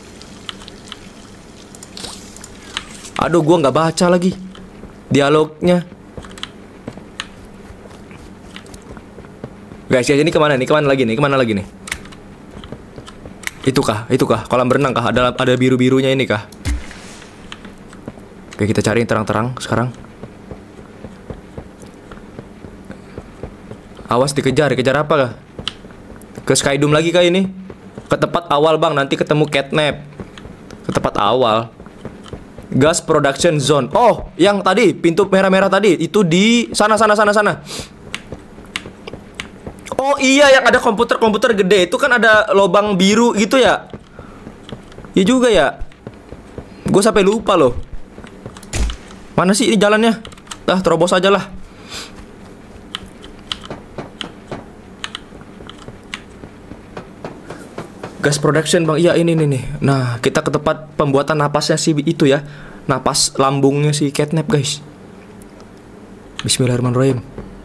Aduh, gua nggak baca lagi dialognya. Guys, ya ini kemana nih? Kemana lagi nih? Kemana lagi nih? Itu kah? Itu kah? Kolam renang kah? Ada ada biru-birunya ini kah? Oke, kita cari yang terang-terang sekarang. Awas dikejar, dikejar apa kah? Ke Skydome lagi kah ini? Ke tempat awal bang, nanti ketemu catnap. Ke tempat awal. Gas production zone. Oh, yang tadi pintu merah-merah tadi itu di sana sana sana sana. Oh iya, yang ada komputer-komputer gede itu kan ada lubang biru gitu ya. Iya juga ya. Gue sampai lupa loh. Mana sih ini jalannya? Dah, terobos aja lah. Gas production bang, iya ini nih nih. Nah, kita ke tempat pembuatan napasnya si itu ya, napas lambungnya si catnap guys. Bismillahirrahmanirrahim.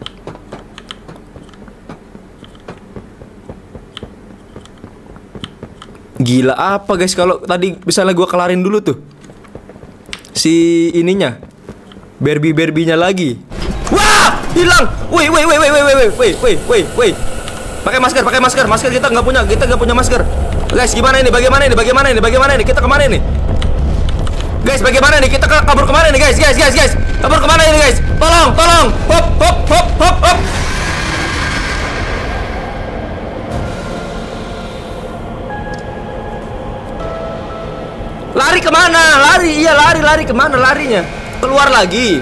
Gila apa guys kalau tadi misalnya gue kelarin dulu tuh si ininya, Barbie Barbie-nya lagi. Wah, hilang. Woi woi woi woi woi woi woi woi woi woi. Pakai masker, pakai masker, masker kita nggak punya, kita nggak punya masker. Guys, gimana ini? Bagaimana ini? Bagaimana ini? Bagaimana ini? Kita kemana ini? Guys, bagaimana nih? Kita kabur kemana nih, guys? Guys, guys, guys. Kabur kemana ini, guys? Tolong, tolong. Hop, hop, hop, hop, hop. Lari kemana? Lari, iya lari, lari kemana larinya? Keluar lagi.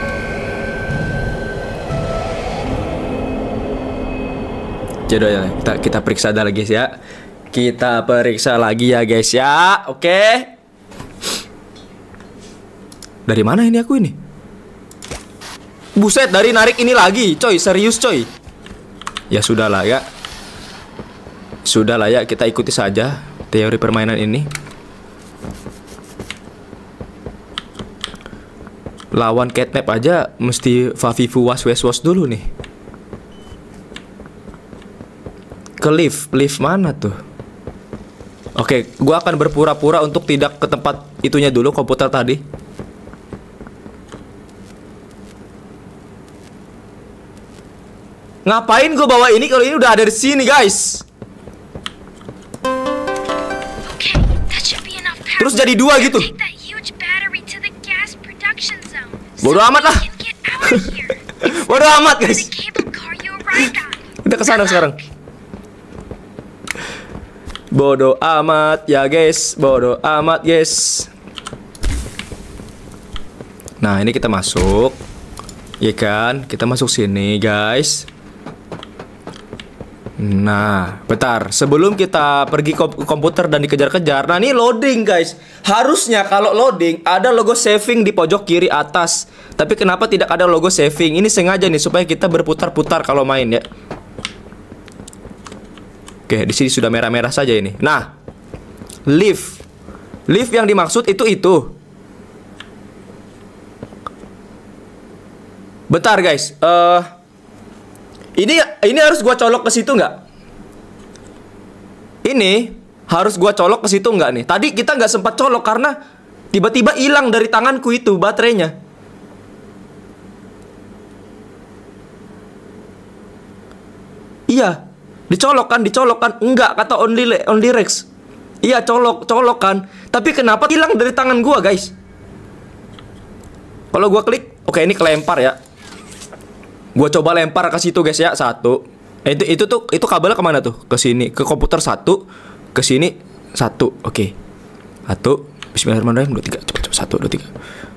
Jodoh ya, kita kita periksa dah lagi ya. Kita periksa lagi ya guys ya, oke? Dari mana ini aku ini? Buset, dari narik ini lagi, coy, serius coy. Ya sudahlah ya. Sudahlah ya, kita ikuti saja teori permainan ini. Lawan catnap aja mesti Fafifu was wes was dulu nih. Ke lift, lift mana tuh? Oke, gua akan berpura-pura untuk tidak ke tempat itunya dulu, komputer tadi. Ngapain gue bawa ini kalau ini udah ada di sini, guys? Okay, that should be enough power. Terus jadi dua gitu. Take that huge battery to the gas production zone. Bodoh So amat we lah. can get out of here. Bodoh amat, The guys. cable car you arrived on. Kita kesana sekarang. Bodoh amat ya, guys. Bodoh amat, guys. Nah, ini kita masuk. Iya kan? Kita masuk sini, guys. Nah, bentar. Sebelum kita pergi ke komputer dan dikejar-kejar. Nah, ini loading, guys. Harusnya kalau loading ada logo saving di pojok kiri atas. Tapi kenapa tidak ada logo saving? Ini sengaja nih supaya kita berputar-putar kalau main ya. Oke, di sini sudah merah-merah saja ini. Nah, lift. Lift yang dimaksud itu itu. Bentar, guys. Eh uh, Ini ini harus gua colok ke situ nggak? Ini harus gua colok ke situ nggak nih? Tadi kita nggak sempat colok karena tiba-tiba hilang dari tanganku itu baterainya. Iya, dicolok kan, dicolok kan? Enggak, kata only only Rex. Iya, colok, colok kan. Tapi kenapa hilang dari tangan gua, guys? Kalau gua klik, oke ini kelempar ya. Gua coba lempar ke situ, guys ya. Satu. Eh, itu itu tuh itu kabelnya kemana tuh? Ke sini, ke komputer satu, ke sini satu. Oke. Satu. Bismillahirrahmanirrahim. Dua tiga. Cepat cepat. Satu dua tiga.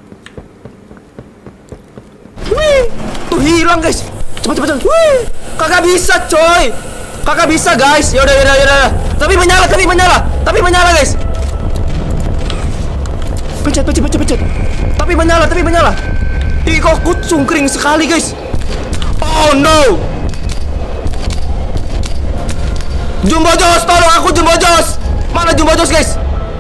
Wih, tuh hilang, guys. Cepat cepat cepat. Wih, kagak bisa, coy. Kagak bisa, guys. Ya udah ya udah ya udah. Tapi menyala, tapi menyala, tapi menyala, guys. Pencet pencet pencet pencet. Tapi menyala, tapi menyala. Ih, kok kucung kering sekali, guys. Oh no. Jumbo Joss, tolong aku Jumbo Joss. Mana Jumbo Joss, guys?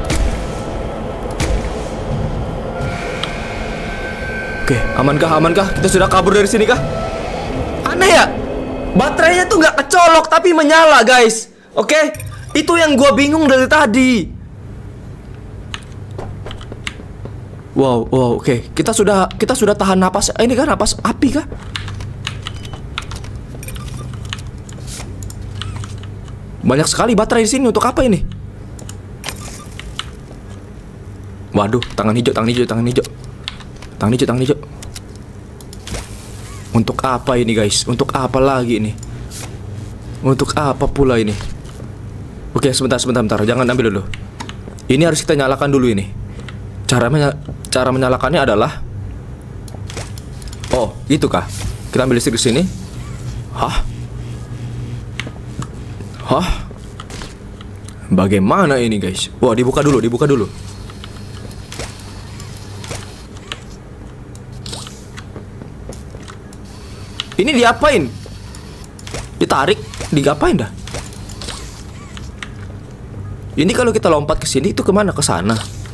Oke, amankah, amankah? Kita sudah kabur dari sini kah? Aneh ya? Baterainya tuh nggak kecolok tapi menyala, guys. Oke, itu yang gua bingung dari tadi. Wow, wow, oke. Kita sudah kita sudah tahan napas. Eh, ini kan napas api kah? Banyak sekali baterai di sini. Untuk apa ini? Waduh, tangan hijau, tangan hijau, tangan hijau. Tangan hijau, tangan hijau. Untuk apa ini, guys? Untuk apa lagi ini? Untuk apa pula ini? Oke, sebentar, sebentar, sebentar. Jangan ambil dulu. Ini harus kita nyalakan dulu ini. Cara menya cara menyalakannya adalah, oh, gitu kah? Kita ambil listrik di sini. Hah? Hah? Bagaimana ini, guys? Wah, dibuka dulu, dibuka dulu. Ini diapain? Ditarik, digapain dah? Ini kalau kita lompat ke sini itu kemana? Ke sana.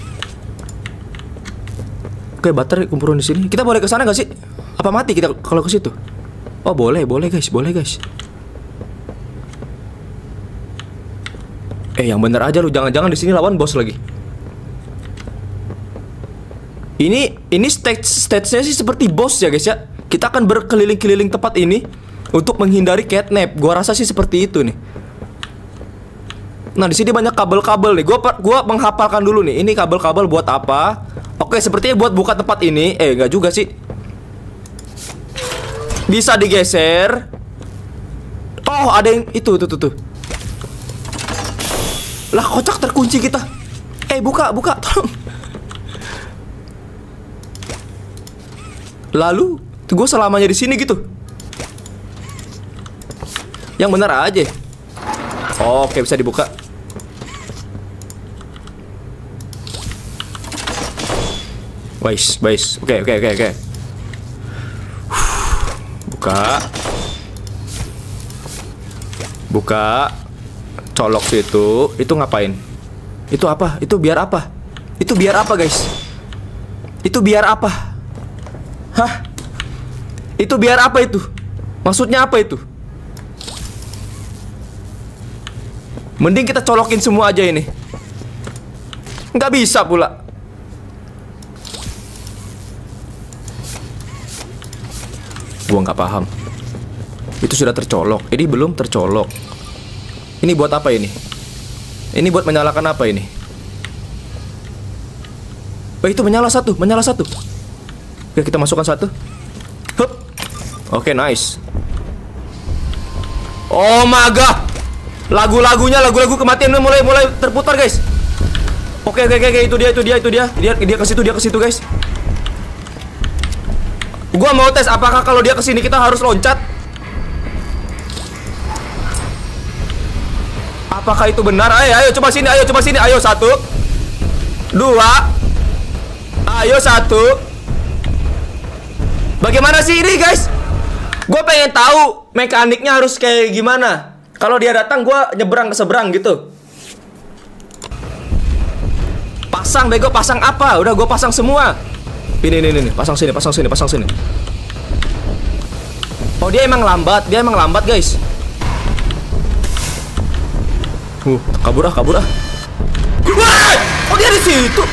Oke, baterai kumpulin di sini. Kita boleh ke sana nggak sih? Apa mati kita kalau ke situ? Oh, boleh, boleh, guys, boleh, guys. Eh, yang bener aja lu, jangan-jangan di sini lawan bos lagi. Ini ini stage stage-nya sih seperti bos ya, guys ya. Kita akan berkeliling-keliling tempat ini untuk menghindari catnap. Gua rasa sih seperti itu nih. Nah, di sini banyak kabel-kabel nih. Gua gua menghafalkan dulu nih. Ini kabel-kabel buat apa? Oke, sepertinya buat buka tempat ini. Eh, enggak juga sih. Bisa digeser. Oh, ada yang itu tuh tuh tuh. Lah, kocak, terkunci kita. Eh, buka, buka, tolong. Lalu, gue selamanya di sini gitu. Yang benar aja. Oke, bisa dibuka. Wais, wais. Oke, oke, oke, oke. Buka. Buka. Colok situ. Itu ngapain? Itu apa? Itu biar apa? Itu biar apa, guys? Itu biar apa? Hah? Itu biar apa itu? Maksudnya apa itu? Mending kita colokin semua aja ini. Nggak bisa pula. Gua nggak paham. Itu sudah tercolok. Ini belum tercolok. Ini buat apa ini? Ini buat menyalakan apa ini? Oh, itu menyala satu, menyala satu. Oke, kita masukkan satu. Hup. Oke, nice. Oh my god. Lagu-lagunya, lagu-lagu kematian mulai mulai terputar, guys. Oke, oke, oke, itu dia, itu dia, itu dia. Dia dia ke situ, dia ke situ, guys. Gua mau tes apakah kalau dia kesini kita harus loncat. Apakah itu benar? Ayo, ayo coba sini, ayo coba sini, ayo satu, dua, ayo satu. Bagaimana sih ini, guys? Gue pengen tahu mekaniknya harus kayak gimana. Kalau dia datang, gue nyebrang ke seberang gitu. Pasang, bego, pasang apa? Udah gue pasang semua. Ini, ini, ini, pasang sini, pasang sini, pasang sini. Oh, dia emang lambat, dia emang lambat, guys. Uh, kabur ah, kabur ah. Wah! Oh, dia di situ.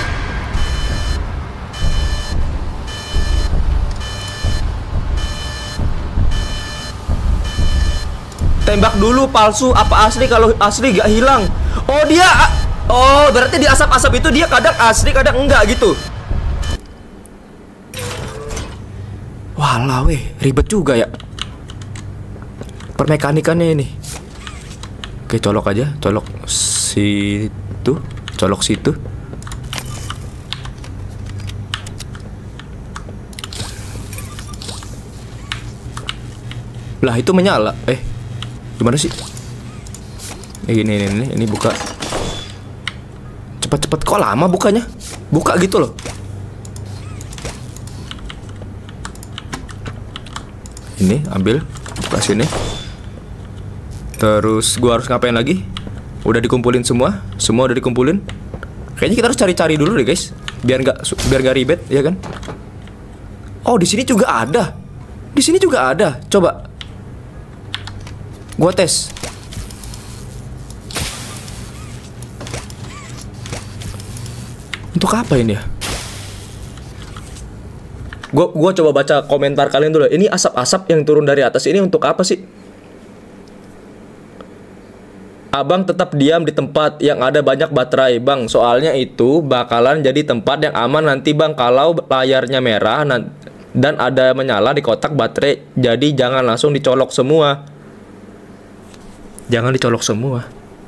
Tembak dulu palsu apa asli, kalau asli gak hilang. Oh, dia oh, berarti di asap-asap itu dia kadang asli, kadang enggak gitu. Walah weh, ribet juga ya permekanikannya ini. Oke, colok aja, colok situ, colok situ. Lah, itu menyala. Eh, gimana sih? Eh, ini, ini, ini, ini buka. Cepat-cepat, kok lama bukanya? Buka gitu loh. Ini ambil, buka sini. Terus gua harus ngapain lagi? Udah dikumpulin semua, semua udah dikumpulin. Kayaknya kita harus cari-cari dulu deh, guys, biar nggak biar nggak ribet, ya kan? Oh, di sini juga ada. Di sini juga ada. Coba gua tes. Untuk apa ini ya? Gua, gua coba baca komentar kalian dulu. Ini asap-asap yang turun dari atas ini untuk apa sih? Abang tetap diam di tempat yang ada banyak baterai, bang. Soalnya itu bakalan jadi tempat yang aman nanti, bang. Kalau layarnya merah dan ada menyala di kotak baterai. Jadi jangan langsung dicolok semua. Jangan dicolok semua.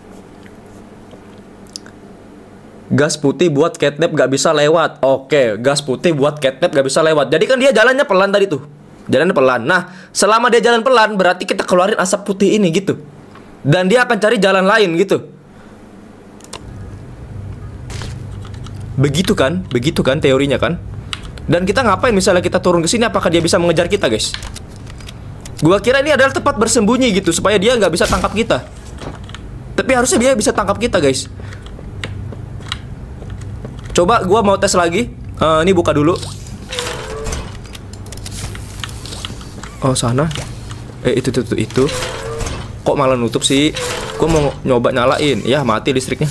Gas putih buat catnap gak bisa lewat. Oke, gas putih buat catnap gak bisa lewat. Jadi kan dia jalannya pelan tadi tuh. Jalannya pelan. Nah, selama dia jalan pelan, berarti kita keluarin asap putih ini gitu. Dan dia akan cari jalan lain gitu. Begitu kan? Begitu kan teorinya kan? Dan kita ngapain misalnya kita turun ke sini? Apakah dia bisa mengejar kita, guys? Gua kira ini adalah tempat bersembunyi gitu, supaya dia nggak bisa tangkap kita. Tapi harusnya dia bisa tangkap kita, guys. Coba gua mau tes lagi. uh, Ini buka dulu. Oh, sana. Eh, itu, itu, itu, itu. Kok malah nutup sih? Gua mau nyoba nyalain. Ya, mati listriknya.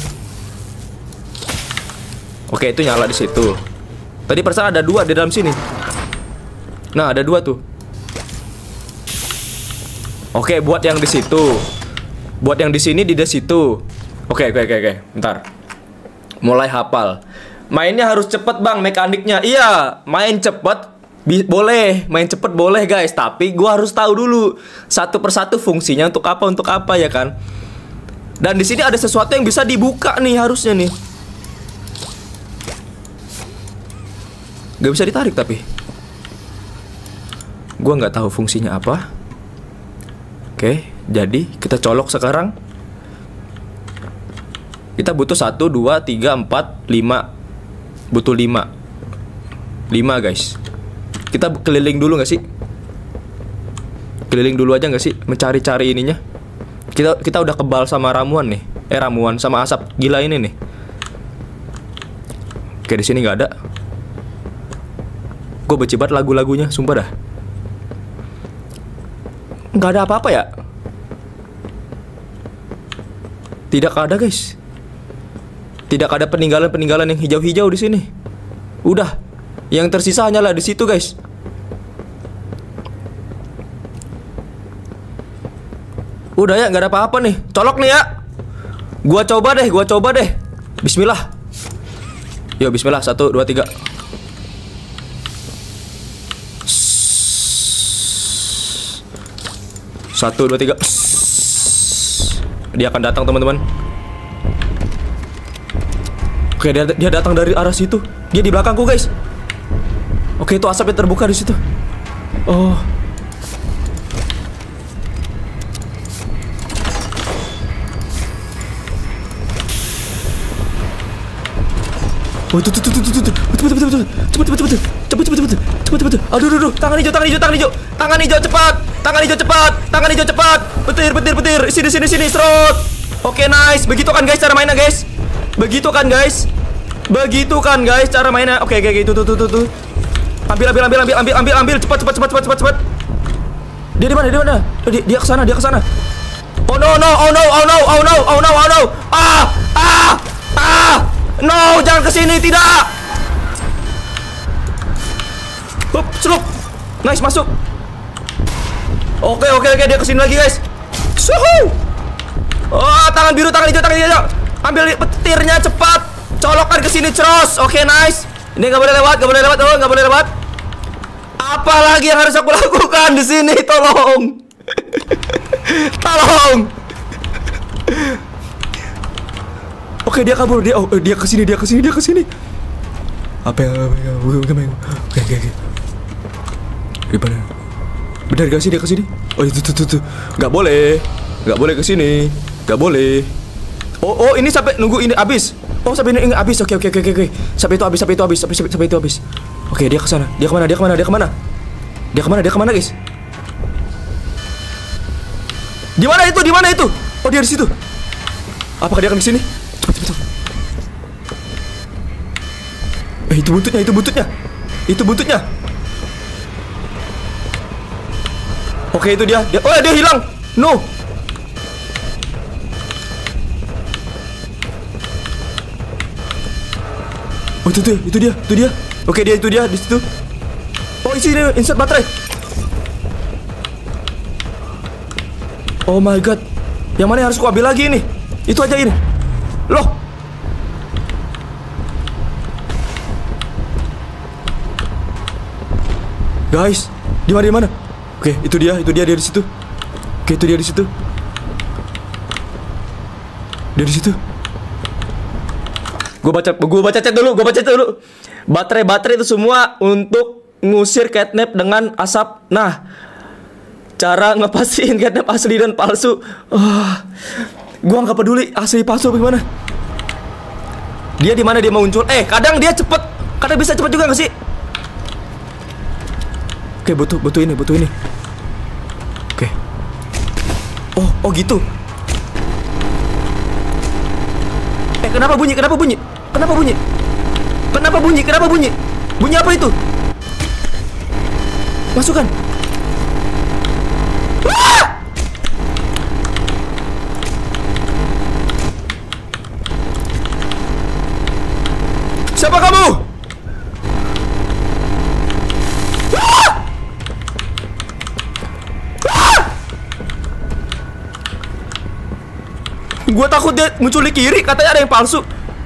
Oke, itu nyala di situ. Tadi perasaan ada dua di dalam sini. Nah, ada dua tuh. Oke, buat yang di situ. Buat yang di sini di di situ. Oke, oke, oke, oke. Bentar. Mulai hafal. Mainnya harus cepet, bang, mekaniknya. Iya, main cepet boleh, main cepet boleh, guys. Tapi gua harus tahu dulu satu persatu fungsinya untuk apa, untuk apa, ya kan. Dan di sini ada sesuatu yang bisa dibuka nih, harusnya nih. Gak bisa ditarik tapi. Gua nggak tahu fungsinya apa. Oke, jadi kita colok sekarang. Kita butuh satu, dua, tiga, empat, lima. Butuh lima. lima guys. Kita keliling dulu gak sih? Keliling dulu aja gak sih? Mencari-cari ininya. Kita kita udah kebal sama ramuan nih. Eh ramuan sama asap gila ini nih. Oke, di sini nggak ada. Gue benci banget lagu-lagunya, sumpah dah. Nggak ada apa-apa ya? Tidak ada guys. Tidak ada peninggalan-peninggalan yang hijau-hijau di sini. Udah, yang tersisa hanyalah di situ guys. Udah ya, nggak ada apa-apa nih. Colok nih ya. Gua coba deh, gua coba deh. Bismillah. Yo, bismillah. Satu, dua, tiga. Satu, dua, tiga. Dia akan datang teman-teman. Oke, dia, dia datang dari arah situ. Dia di belakangku guys. Oke, itu asapnya terbuka di situ. Oh. Oh, tuh tuh tuh tuh tuh tuh. Betul betul betul. Cepet cepet cepet. Cepet cepet cepet. Cepet cepet. Aduh aduh aduh. Tangan hijau, tangan hijau, tangan hijau. Tangan hijau cepat. Tangan hijau cepat. Tangan hijau cepat. Petir petir petir. Sini sini sini. Serot. Oke, nice. Begitu kan guys cara mainnya guys. Begitu kan guys. Begitu kan guys cara mainnya. Oke oke itu tuh tuh tuh tuh. Ambil ambil ambil ambil ambil ambil ambil. Cepat cepat cepat cepat cepat cepat. Dia di mana? Dia di mana? Dia dia ke sana, dia ke sana. Oh no no. Oh no. Oh no. Oh no. Oh no. Oh no. Ah! Ah! Ah! No, jangan kesini, tidak. Hup, celup. Nice, masuk. Oke, oke, oke, dia kesini lagi guys. Suhu. Oh, tangan biru, tangan hijau, tangan hijau. Ambil petirnya cepat. Colokkan kesini, ceros. Oke, nice. Ini nggak boleh lewat, nggak boleh lewat, oh, nggak boleh lewat. Apa lagi yang harus aku lakukan di sini? Tolong, tolong. Oke, dia kabur, dia oh dia kesini, dia kesini, dia kesini. Apa yang apa yang oke oke oke. Di mana? Benar gak sih dia kesini? Oh itu tuh tuh tuh. Gak boleh, gak boleh kesini, gak boleh. Oh oh ini sampai nunggu ini habis. Oh sampai ini habis. Oke oke oke oke. Sampai itu habis, sampai itu habis, sampai sampai itu habis. Oke dia kesana, dia kemana? Dia kemana? Dia kemana? Dia kemana? Dia kemana guys? Di mana itu? Di mana itu? Oh dia di situ. Apakah dia akan kesini? Cepet, cepet, cepet. Eh itu buntutnya, itu buntutnya. Itu buntutnya. Oke itu dia, dia. Oh dia hilang. No. Oh itu dia, itu dia, itu dia. Oke dia, itu dia di situ. Oh isi ini, insert baterai. Oh my god. Yang mana yang harus ku ambil lagi ini? Itu aja ini. Loh. Guys, di mana di mana? Oke, itu dia, itu dia dia di situ. Oke, itu dia di situ. Dia di situ. Gue baca, gue baca chat dulu, gue baca chat dulu. Baterai-baterai itu semua untuk ngusir catnap dengan asap. Nah, cara ngepastiin catnap asli dan palsu. Oh, gua nggak peduli asli palsu bagaimana. Dia di mana dia muncul? Eh, kadang dia cepet, kadang bisa cepet juga nggak sih? Oke, butuh butuh ini, butuh ini. Oke. Oh, oh gitu. Eh, kenapa bunyi? Kenapa bunyi? Kenapa bunyi? Kenapa bunyi? Kenapa bunyi? Bunyi apa itu? Masukkan. Ah! Siapa kamu? Ah! Ah! Gua takut dia muncul di kiri, katanya ada yang palsu.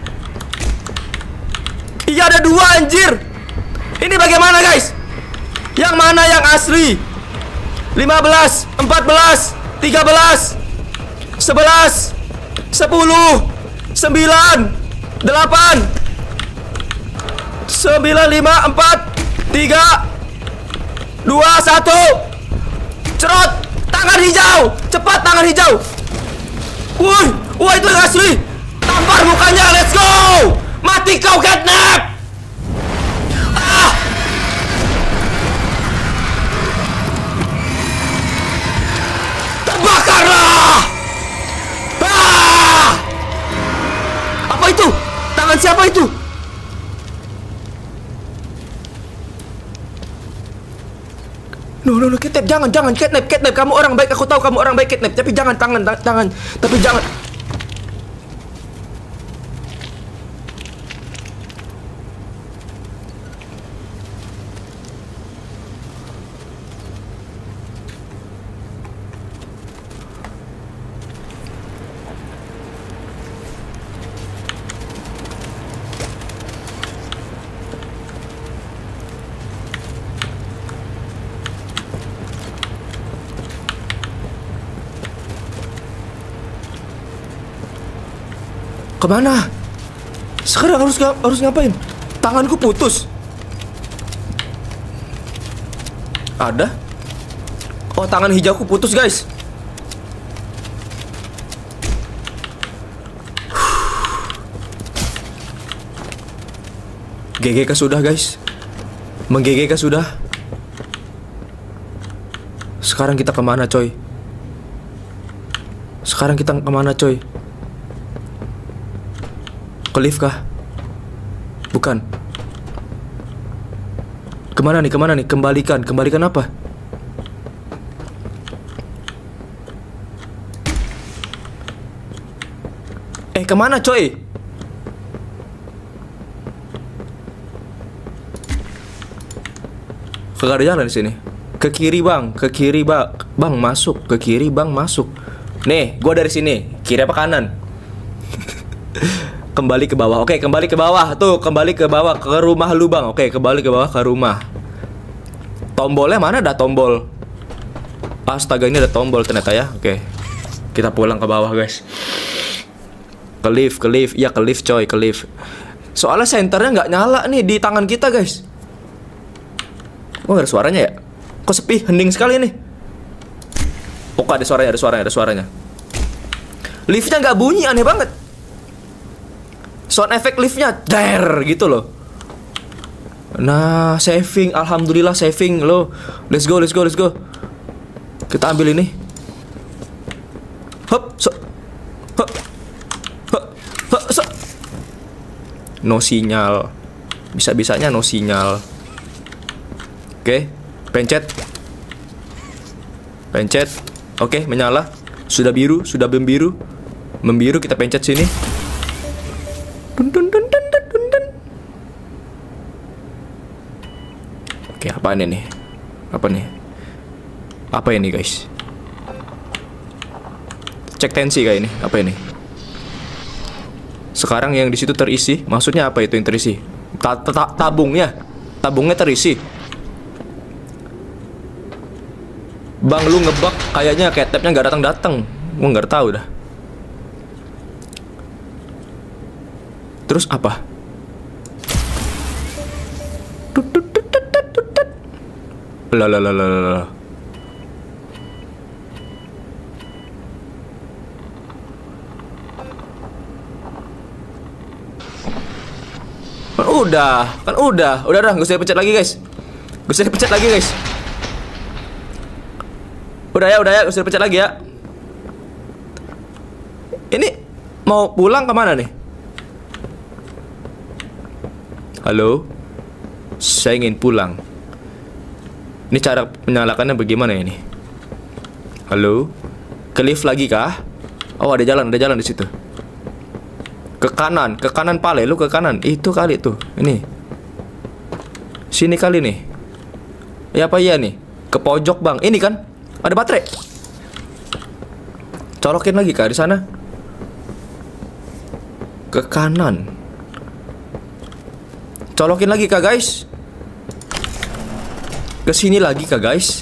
Iya ada dua anjir. Ini bagaimana guys? Yang mana yang asli? lima belas, empat belas, tiga belas, sebelas, sepuluh, sembilan, delapan, sembilan, lima, empat, tiga, dua, satu. Cerot. Tangan hijau. Cepat tangan hijau. Woi, wah itu yang asli. Tampar mukanya, let's go. Mati kau catnap. Ah, Jangan, siapa itu? No, no, no, Catnap, jangan, jangan, Catnap, Catnap, kamu orang baik, aku tahu kamu orang baik, Catnap, tapi jangan, tangan, tangan, tapi jangan. Kemana? Sekarang harus harus ngapain? Tanganku putus. Ada? Oh, tangan hijauku putus, guys. G G kah sudah, guys? Meng-G G kah sudah? Sekarang kita kemana, coy? Sekarang kita kemana, coy? Ke lift kah? Bukan. Kemana nih, kemana nih? Kembalikan, kembalikan apa? Eh, kemana coy? Kagak ada jalan di sini. Ke kiri bang, ke kiri bang, bang masuk, ke kiri bang masuk. Nih, gua dari sini. Kiri apa kanan? Kembali ke bawah. Oke, kembali ke bawah. Tuh, kembali ke bawah ke rumah lu, Bang. Oke, kembali ke bawah ke rumah. Tombolnya mana? Ada tombol. Astaga, ini ada tombol ternyata ya. Oke. Kita pulang ke bawah, guys. Ke lift, ke lift. Iya, ke lift, coy, ke lift. Soalnya senternya nggak nyala nih di tangan kita, guys. Oh, ada suaranya ya? Kok sepi? Hening sekali nih. Oh, ada suaranya, ada suaranya, ada suaranya. Liftnya nggak bunyi, aneh banget. Sound effect liftnya der gitu loh. Nah, saving, alhamdulillah saving lo. Let's go, let's go, let's go. Kita ambil ini. Hop, so. Hop. Hop, hop, so. No sinyal. Bisa-bisanya no sinyal. Oke, pencet. Pencet. Oke, menyala. Sudah biru, sudah membiru. Membiru, kita pencet sini. Dun, dun, dun, dun, dun, dun, dun. Oke, apaan ini? Apa nih? Apa ini, guys? Cek tensi kayak ini. Apa ini? Sekarang yang di situ terisi. Maksudnya apa itu yang terisi? Ta -ta Tabungnya. Tabungnya terisi. Bang, lu ngebug kayaknya Catnapnya nggak datang-datang. Gua nggak tahu dah. Terus apa? Lah lah lah lah lah. Kan udah, kan udah, udah dah, gak usah pencet lagi guys, gak usah pencet lagi guys. Udah ya, udah ya, gak usah pencet lagi ya. Ini mau pulang kemana nih? Halo, saya ingin pulang. Ini cara menyalakannya bagaimana ini? Halo, ke lift lagi kah? Oh, ada jalan, ada jalan di situ. Ke kanan, ke kanan pale, lu ke kanan. Itu kali tuh, ini. Sini kali nih. Ya apa iya nih? Ke pojok bang, ini kan? Ada baterai. Colokin lagi kah di sana? Ke kanan. Colokin lagi kah guys? Kesini lagi kah guys?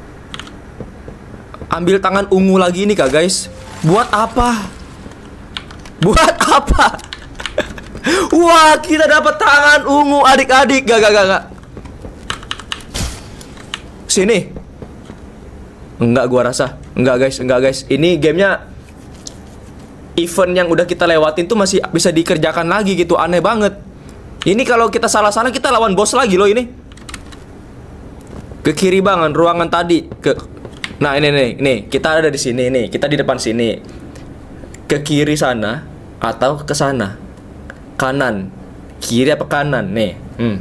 Ambil tangan ungu lagi nih kah guys? Buat apa? Buat apa? Wah, kita dapat tangan ungu adik-adik. Gak, gak, gak, gak. Sini. Enggak gua rasa. Enggak guys, enggak guys. Ini gamenya event yang udah kita lewatin tuh masih bisa dikerjakan lagi gitu. Aneh banget. Ini kalau kita salah-salah kita lawan bos lagi loh ini. Ke kiri banget ruangan tadi. Ke Nah, ini nih, nih, kita ada di sini nih. Kita di depan sini. Ke kiri sana atau ke sana? kanan. Kiri apa kanan? Nih. Hmm.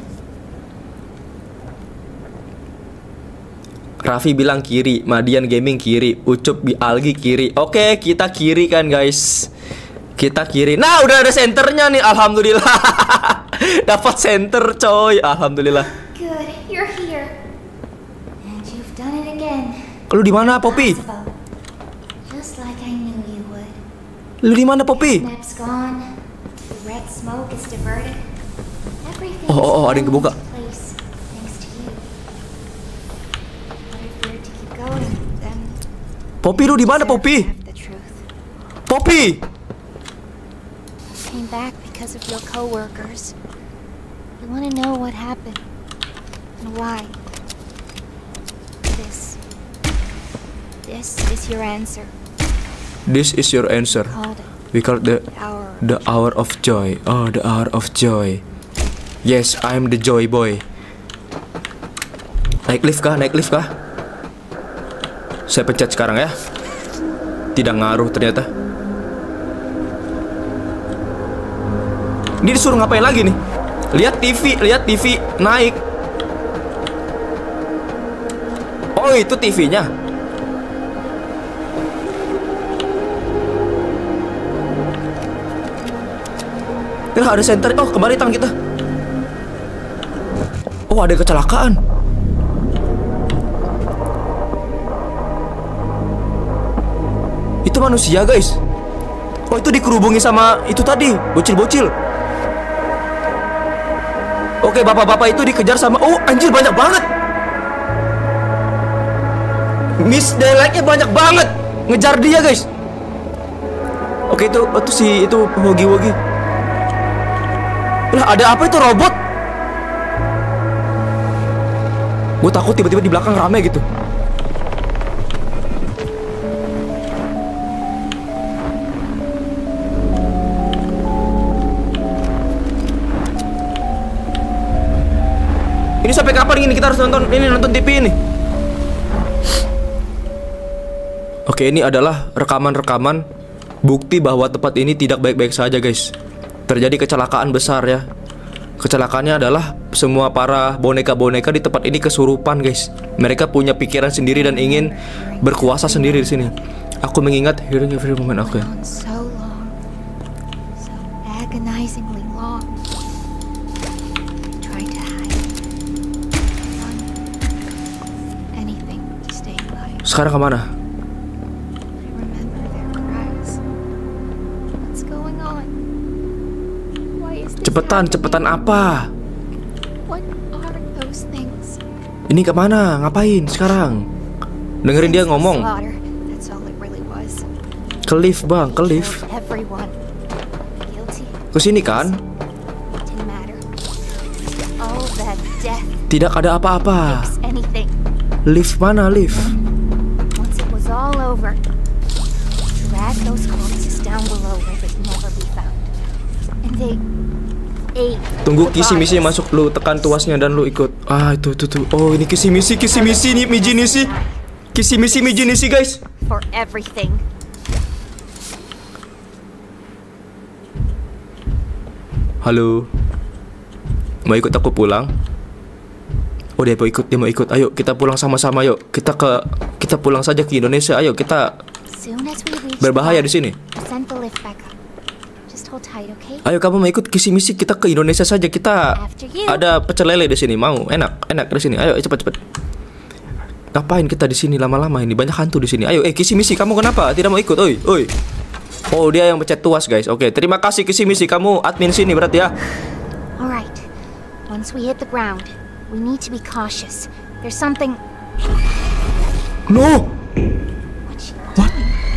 Raffi bilang kiri, Madian Gaming kiri, Ucup Bi Algi kiri. Oke, kita kiri kan guys. Kita kiri. Nah, udah ada senternya nih, alhamdulillah. Dapat center coy, alhamdulillah. Good, you're here. And you've done it again. Lu di mana, Poppy? Just like I knew you would. Lu di mana, Poppy? Snap's gone. The red smoke is diverted. Everything Oh, oh, oh, ada yang kebuka. place thanks to you. But if we're to keep going, then Poppy, lu di mana, deserve to Poppy? have the truth. Poppy! Came back because of your coworkers. You want to know what happened and why. This. This is your answer. This is your answer. Called it We call it the our. the hour of joy. Oh, the hour of joy. Yes, I'm the joy boy. Naik lift kah? Naik lift kah? Saya pencet sekarang ya. Tidak ngaruh ternyata. Ini disuruh ngapain lagi nih? Lihat T V, lihat T V naik. Oh, itu T V-nya. Ya, ada center. Oh, kembali tangan kita. Oh, ada kecelakaan. Itu manusia, guys. Oh, itu dikerubungi sama itu tadi, bocil-bocil. Oke, bapak-bapak itu dikejar sama... Oh, anjir, banyak banget. Miss Daylight-nya banyak banget. Ngejar dia, guys. Oke, itu itu si itu Wogi-Wogi. Lah, ada apa itu robot? Gue takut tiba-tiba di belakang rame gitu. Ini sampai kapan ini kita harus nonton ini nonton T V ini? Oke, ini adalah rekaman-rekaman bukti bahwa tempat ini tidak baik-baik saja, guys. Terjadi kecelakaan besar ya. Kecelakaannya adalah semua para boneka-boneka di tempat ini kesurupan, guys. Mereka punya pikiran sendiri dan ingin berkuasa sendiri di sini. Aku mengingat hearing every moment aku. Went on so long, so agonizingly long. Tried to hide, run, anything to stay alive. Sekarang kemana? I remember their cries. What's going on? Why is this Cepetan, happening? cepetan apa? What are those things? Ini kemana? Ngapain sekarang? Dengerin dia ngomong. Slaughter. That's all it really was. Ke lift, bang, ke lift. Killed everyone. Guilty. Kesini kan? Didn't matter. All that death Tidak ada apa-apa. fix anything. Lift mana lift? Once it was all over, drag those corpses down below where they'd never be found. And they ate. Tunggu the kisi misi bodies. masuk, lu tekan tuasnya dan lu ikut. Ah, itu itu tuh. Oh, ini kisi misi, kisi misi nih Miji Nisi. Kisi misi Miji Nisi, guys. For everything. Halo. Mau ikut aku pulang? Oh, dia mau ikut, dia mau ikut. Ayo, kita pulang sama-sama, yuk. Kita ke kita pulang saja ke Indonesia. Ayo, kita Soon as we reach berbahaya the di sini. farm, send the lift back up. Just hold tight, okay? Ayo, kamu mau ikut kisi misi, kita ke Indonesia saja. Kita After you. ada pecel lele di sini. Mau? Enak, enak di sini. Ayo, cepat, cepat. Ngapain kita di sini lama-lama ini? Banyak hantu di sini. Ayo, eh kisi misi, kamu kenapa tidak mau ikut? Oi, oi. Oh, dia yang pencet tuas, guys. Oke, terima kasih kisi misi. Kamu admin sini berarti ya. Alright. Once we hit the ground, we need to be cautious. There's something. No. What? she- What?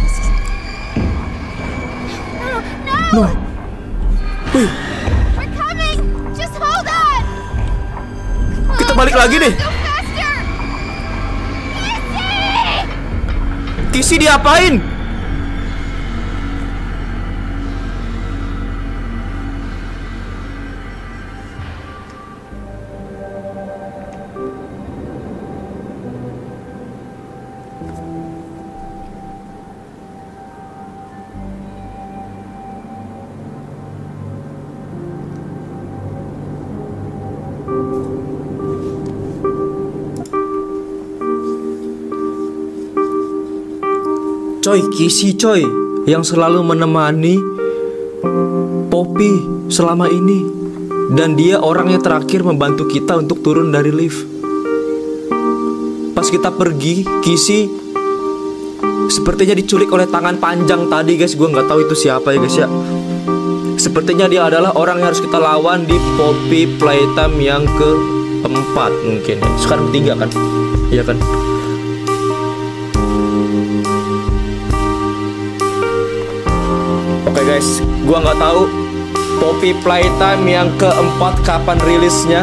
No! No! No. Wih, We're coming! Just hold on! kita balik lagi nih. Go faster! Easy! Kisi diapain? coy, Kissy coy, yang selalu menemani Poppy selama ini. Dan dia orang yang terakhir membantu kita untuk turun dari lift. Pas kita pergi, Kissy sepertinya diculik oleh tangan panjang tadi guys. Gue nggak tahu itu siapa ya guys ya. Sepertinya dia adalah orang yang harus kita lawan di Poppy Playtime yang keempat mungkin ya. Sekarang ketiga kan? Iya kan? Oke guys, gua nggak tahu Poppy Playtime yang keempat kapan rilisnya.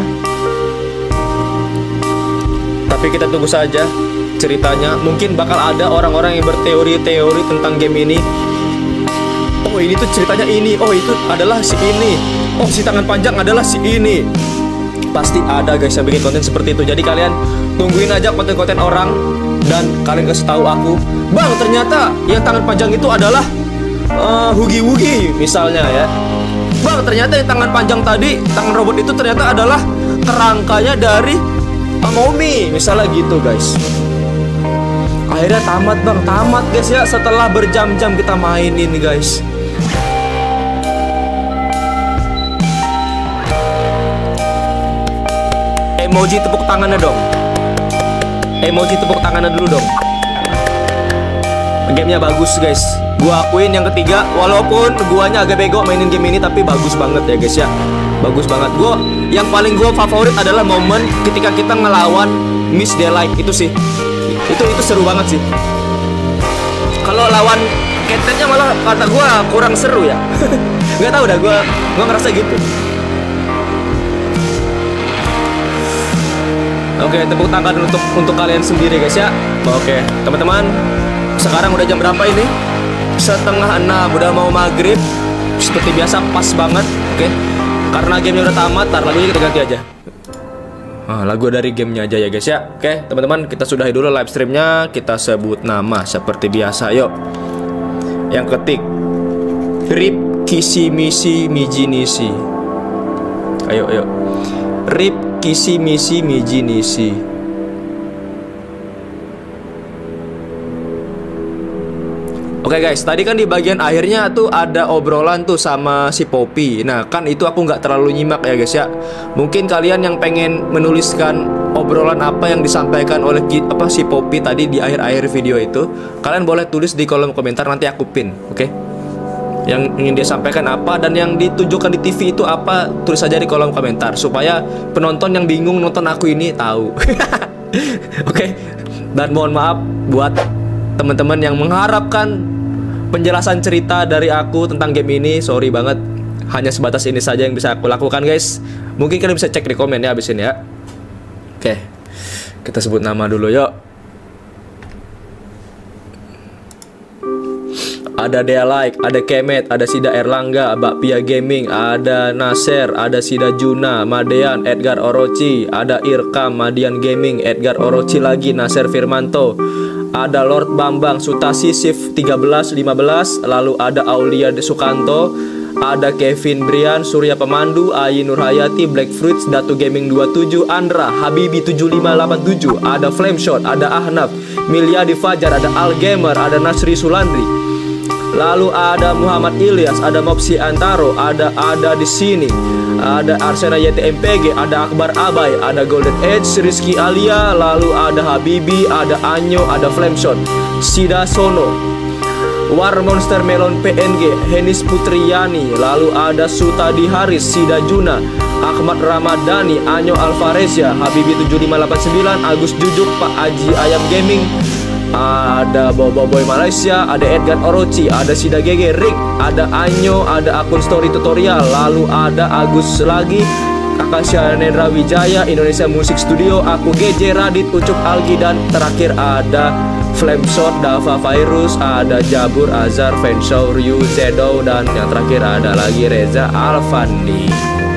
Tapi kita tunggu saja ceritanya. Mungkin bakal ada orang-orang yang berteori-teori tentang game ini. Oh ini tuh ceritanya ini. Oh itu adalah si ini. Oh si tangan panjang adalah si ini. Pasti ada guys yang bikin konten seperti itu. Jadi kalian tungguin aja konten-konten orang. Dan kalian kasih tahu aku, bang ternyata yang tangan panjang itu adalah uh, Hugi Wugi misalnya ya. Bang ternyata yang tangan panjang tadi, tangan robot itu ternyata adalah kerangkanya dari Momi misalnya gitu guys. Akhirnya tamat bang, tamat guys ya. Setelah berjam-jam kita mainin guys. Emoji tepuk tangannya dong. Emoji tepuk tangannya dulu dong. Gamenya bagus guys. Gua akuin yang ketiga, walaupun guanya agak bego mainin game ini, tapi bagus banget ya guys ya. Bagus banget. Gua yang paling gua favorit adalah momen ketika kita ngelawan Miss Delight itu sih. Itu itu seru banget sih. Kalau lawan Catnapnya malah kata gua kurang seru ya. Nggak tahu dah, gua gua ngerasa gitu. Oke, tepuk tangan untuk untuk kalian sendiri guys ya. Oke, teman-teman, sekarang udah jam berapa ini? Setengah enam, udah mau maghrib. Seperti biasa pas banget. Oke, karena gamenya udah tamat, tar lagunya kita ganti aja. Ah, lagu dari gamenya aja ya guys ya. Oke, teman-teman, kita sudahi dulu live streamnya. Kita sebut nama seperti biasa. Yuk, yang ketik Rip Kissy Missy Miji Nisi. Ayo, ayo. Rip Kissy Missy Miji Nisi. Oke guys, tadi kan di bagian akhirnya tuh ada obrolan tuh sama si Poppy. Nah kan itu aku nggak terlalu nyimak ya guys ya. Mungkin kalian yang pengen menuliskan obrolan apa yang disampaikan oleh apa si Poppy tadi di akhir-akhir video itu, kalian boleh tulis di kolom komentar, nanti aku pin. Oke, yang ingin dia sampaikan apa dan yang ditunjukkan di T V itu apa, tulis saja di kolom komentar supaya penonton yang bingung nonton aku ini tahu. Oke, dan mohon maaf buat teman-teman yang mengharapkan penjelasan cerita dari aku tentang game ini. Sorry banget, hanya sebatas ini saja yang bisa aku lakukan guys. Mungkin kalian bisa cek di komen ya abis ini ya. Oke, kita sebut nama dulu yuk. Ada Dea Like, ada Kemet, ada Sida Erlangga, Bakpia Gaming, ada Nasir, ada Sida Juna, Madean, Edgar Orochi, ada Irkam, Madian Gaming, Edgar Orochi lagi, Nasir Firmanto, ada Lord Bambang, Sutasi Sif tiga belas lima belas, lalu ada Aulia Sukanto, ada Kevin Brian, Surya Pemandu, Ayi Nurhayati, Black Fruits, Datu Gaming dua puluh tujuh, Andra, Habibi tujuh lima delapan tujuh, ada Flameshot, ada Ahnaf, Milyadi Fajar, ada Al Gamer, ada Nasri Sulandri, lalu ada Muhammad Ilyas, ada Mopsi Antaro, ada ada di sini, ada Arsena Y T M P G, ada Akbar Abai, ada Golden Edge, Rizky Alia, lalu ada Habibi, ada Anyo, ada Flameshot, Sida Sono, War Monster Melon P N G, Henis Putriyani, lalu ada Sutadi Haris, Sida Juna, Ahmad Ramadhani, Anyo Alvarezia, Habibi tujuh lima delapan sembilan, Agus Jujuk, Pak Aji Ayam Gaming, ada Bobo Boy Malaysia, ada Edgar Orochi, ada Sida G G, Rick, ada Anyo, ada akun story tutorial, lalu ada Agus lagi, Akasha Nendra Wijaya, Indonesia Music Studio, aku G J Radit, Ucup Algi, dan terakhir ada Flameshot, Dava Virus, ada Jabur, Azhar, Fenshaw, Ryu, Zedo, dan yang terakhir ada lagi Reza Alfandi.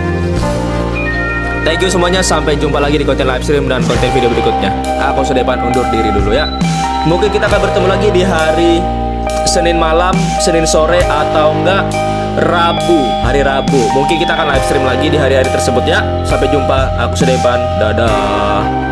Thank you semuanya, sampai jumpa lagi di konten live stream dan konten video berikutnya. Aku Sudepan undur diri dulu ya. Mungkin kita akan bertemu lagi di hari Senin malam, Senin sore, atau enggak Rabu, hari Rabu. Mungkin kita akan live stream lagi di hari-hari tersebut ya. Sampai jumpa, aku Sudepan, dadah.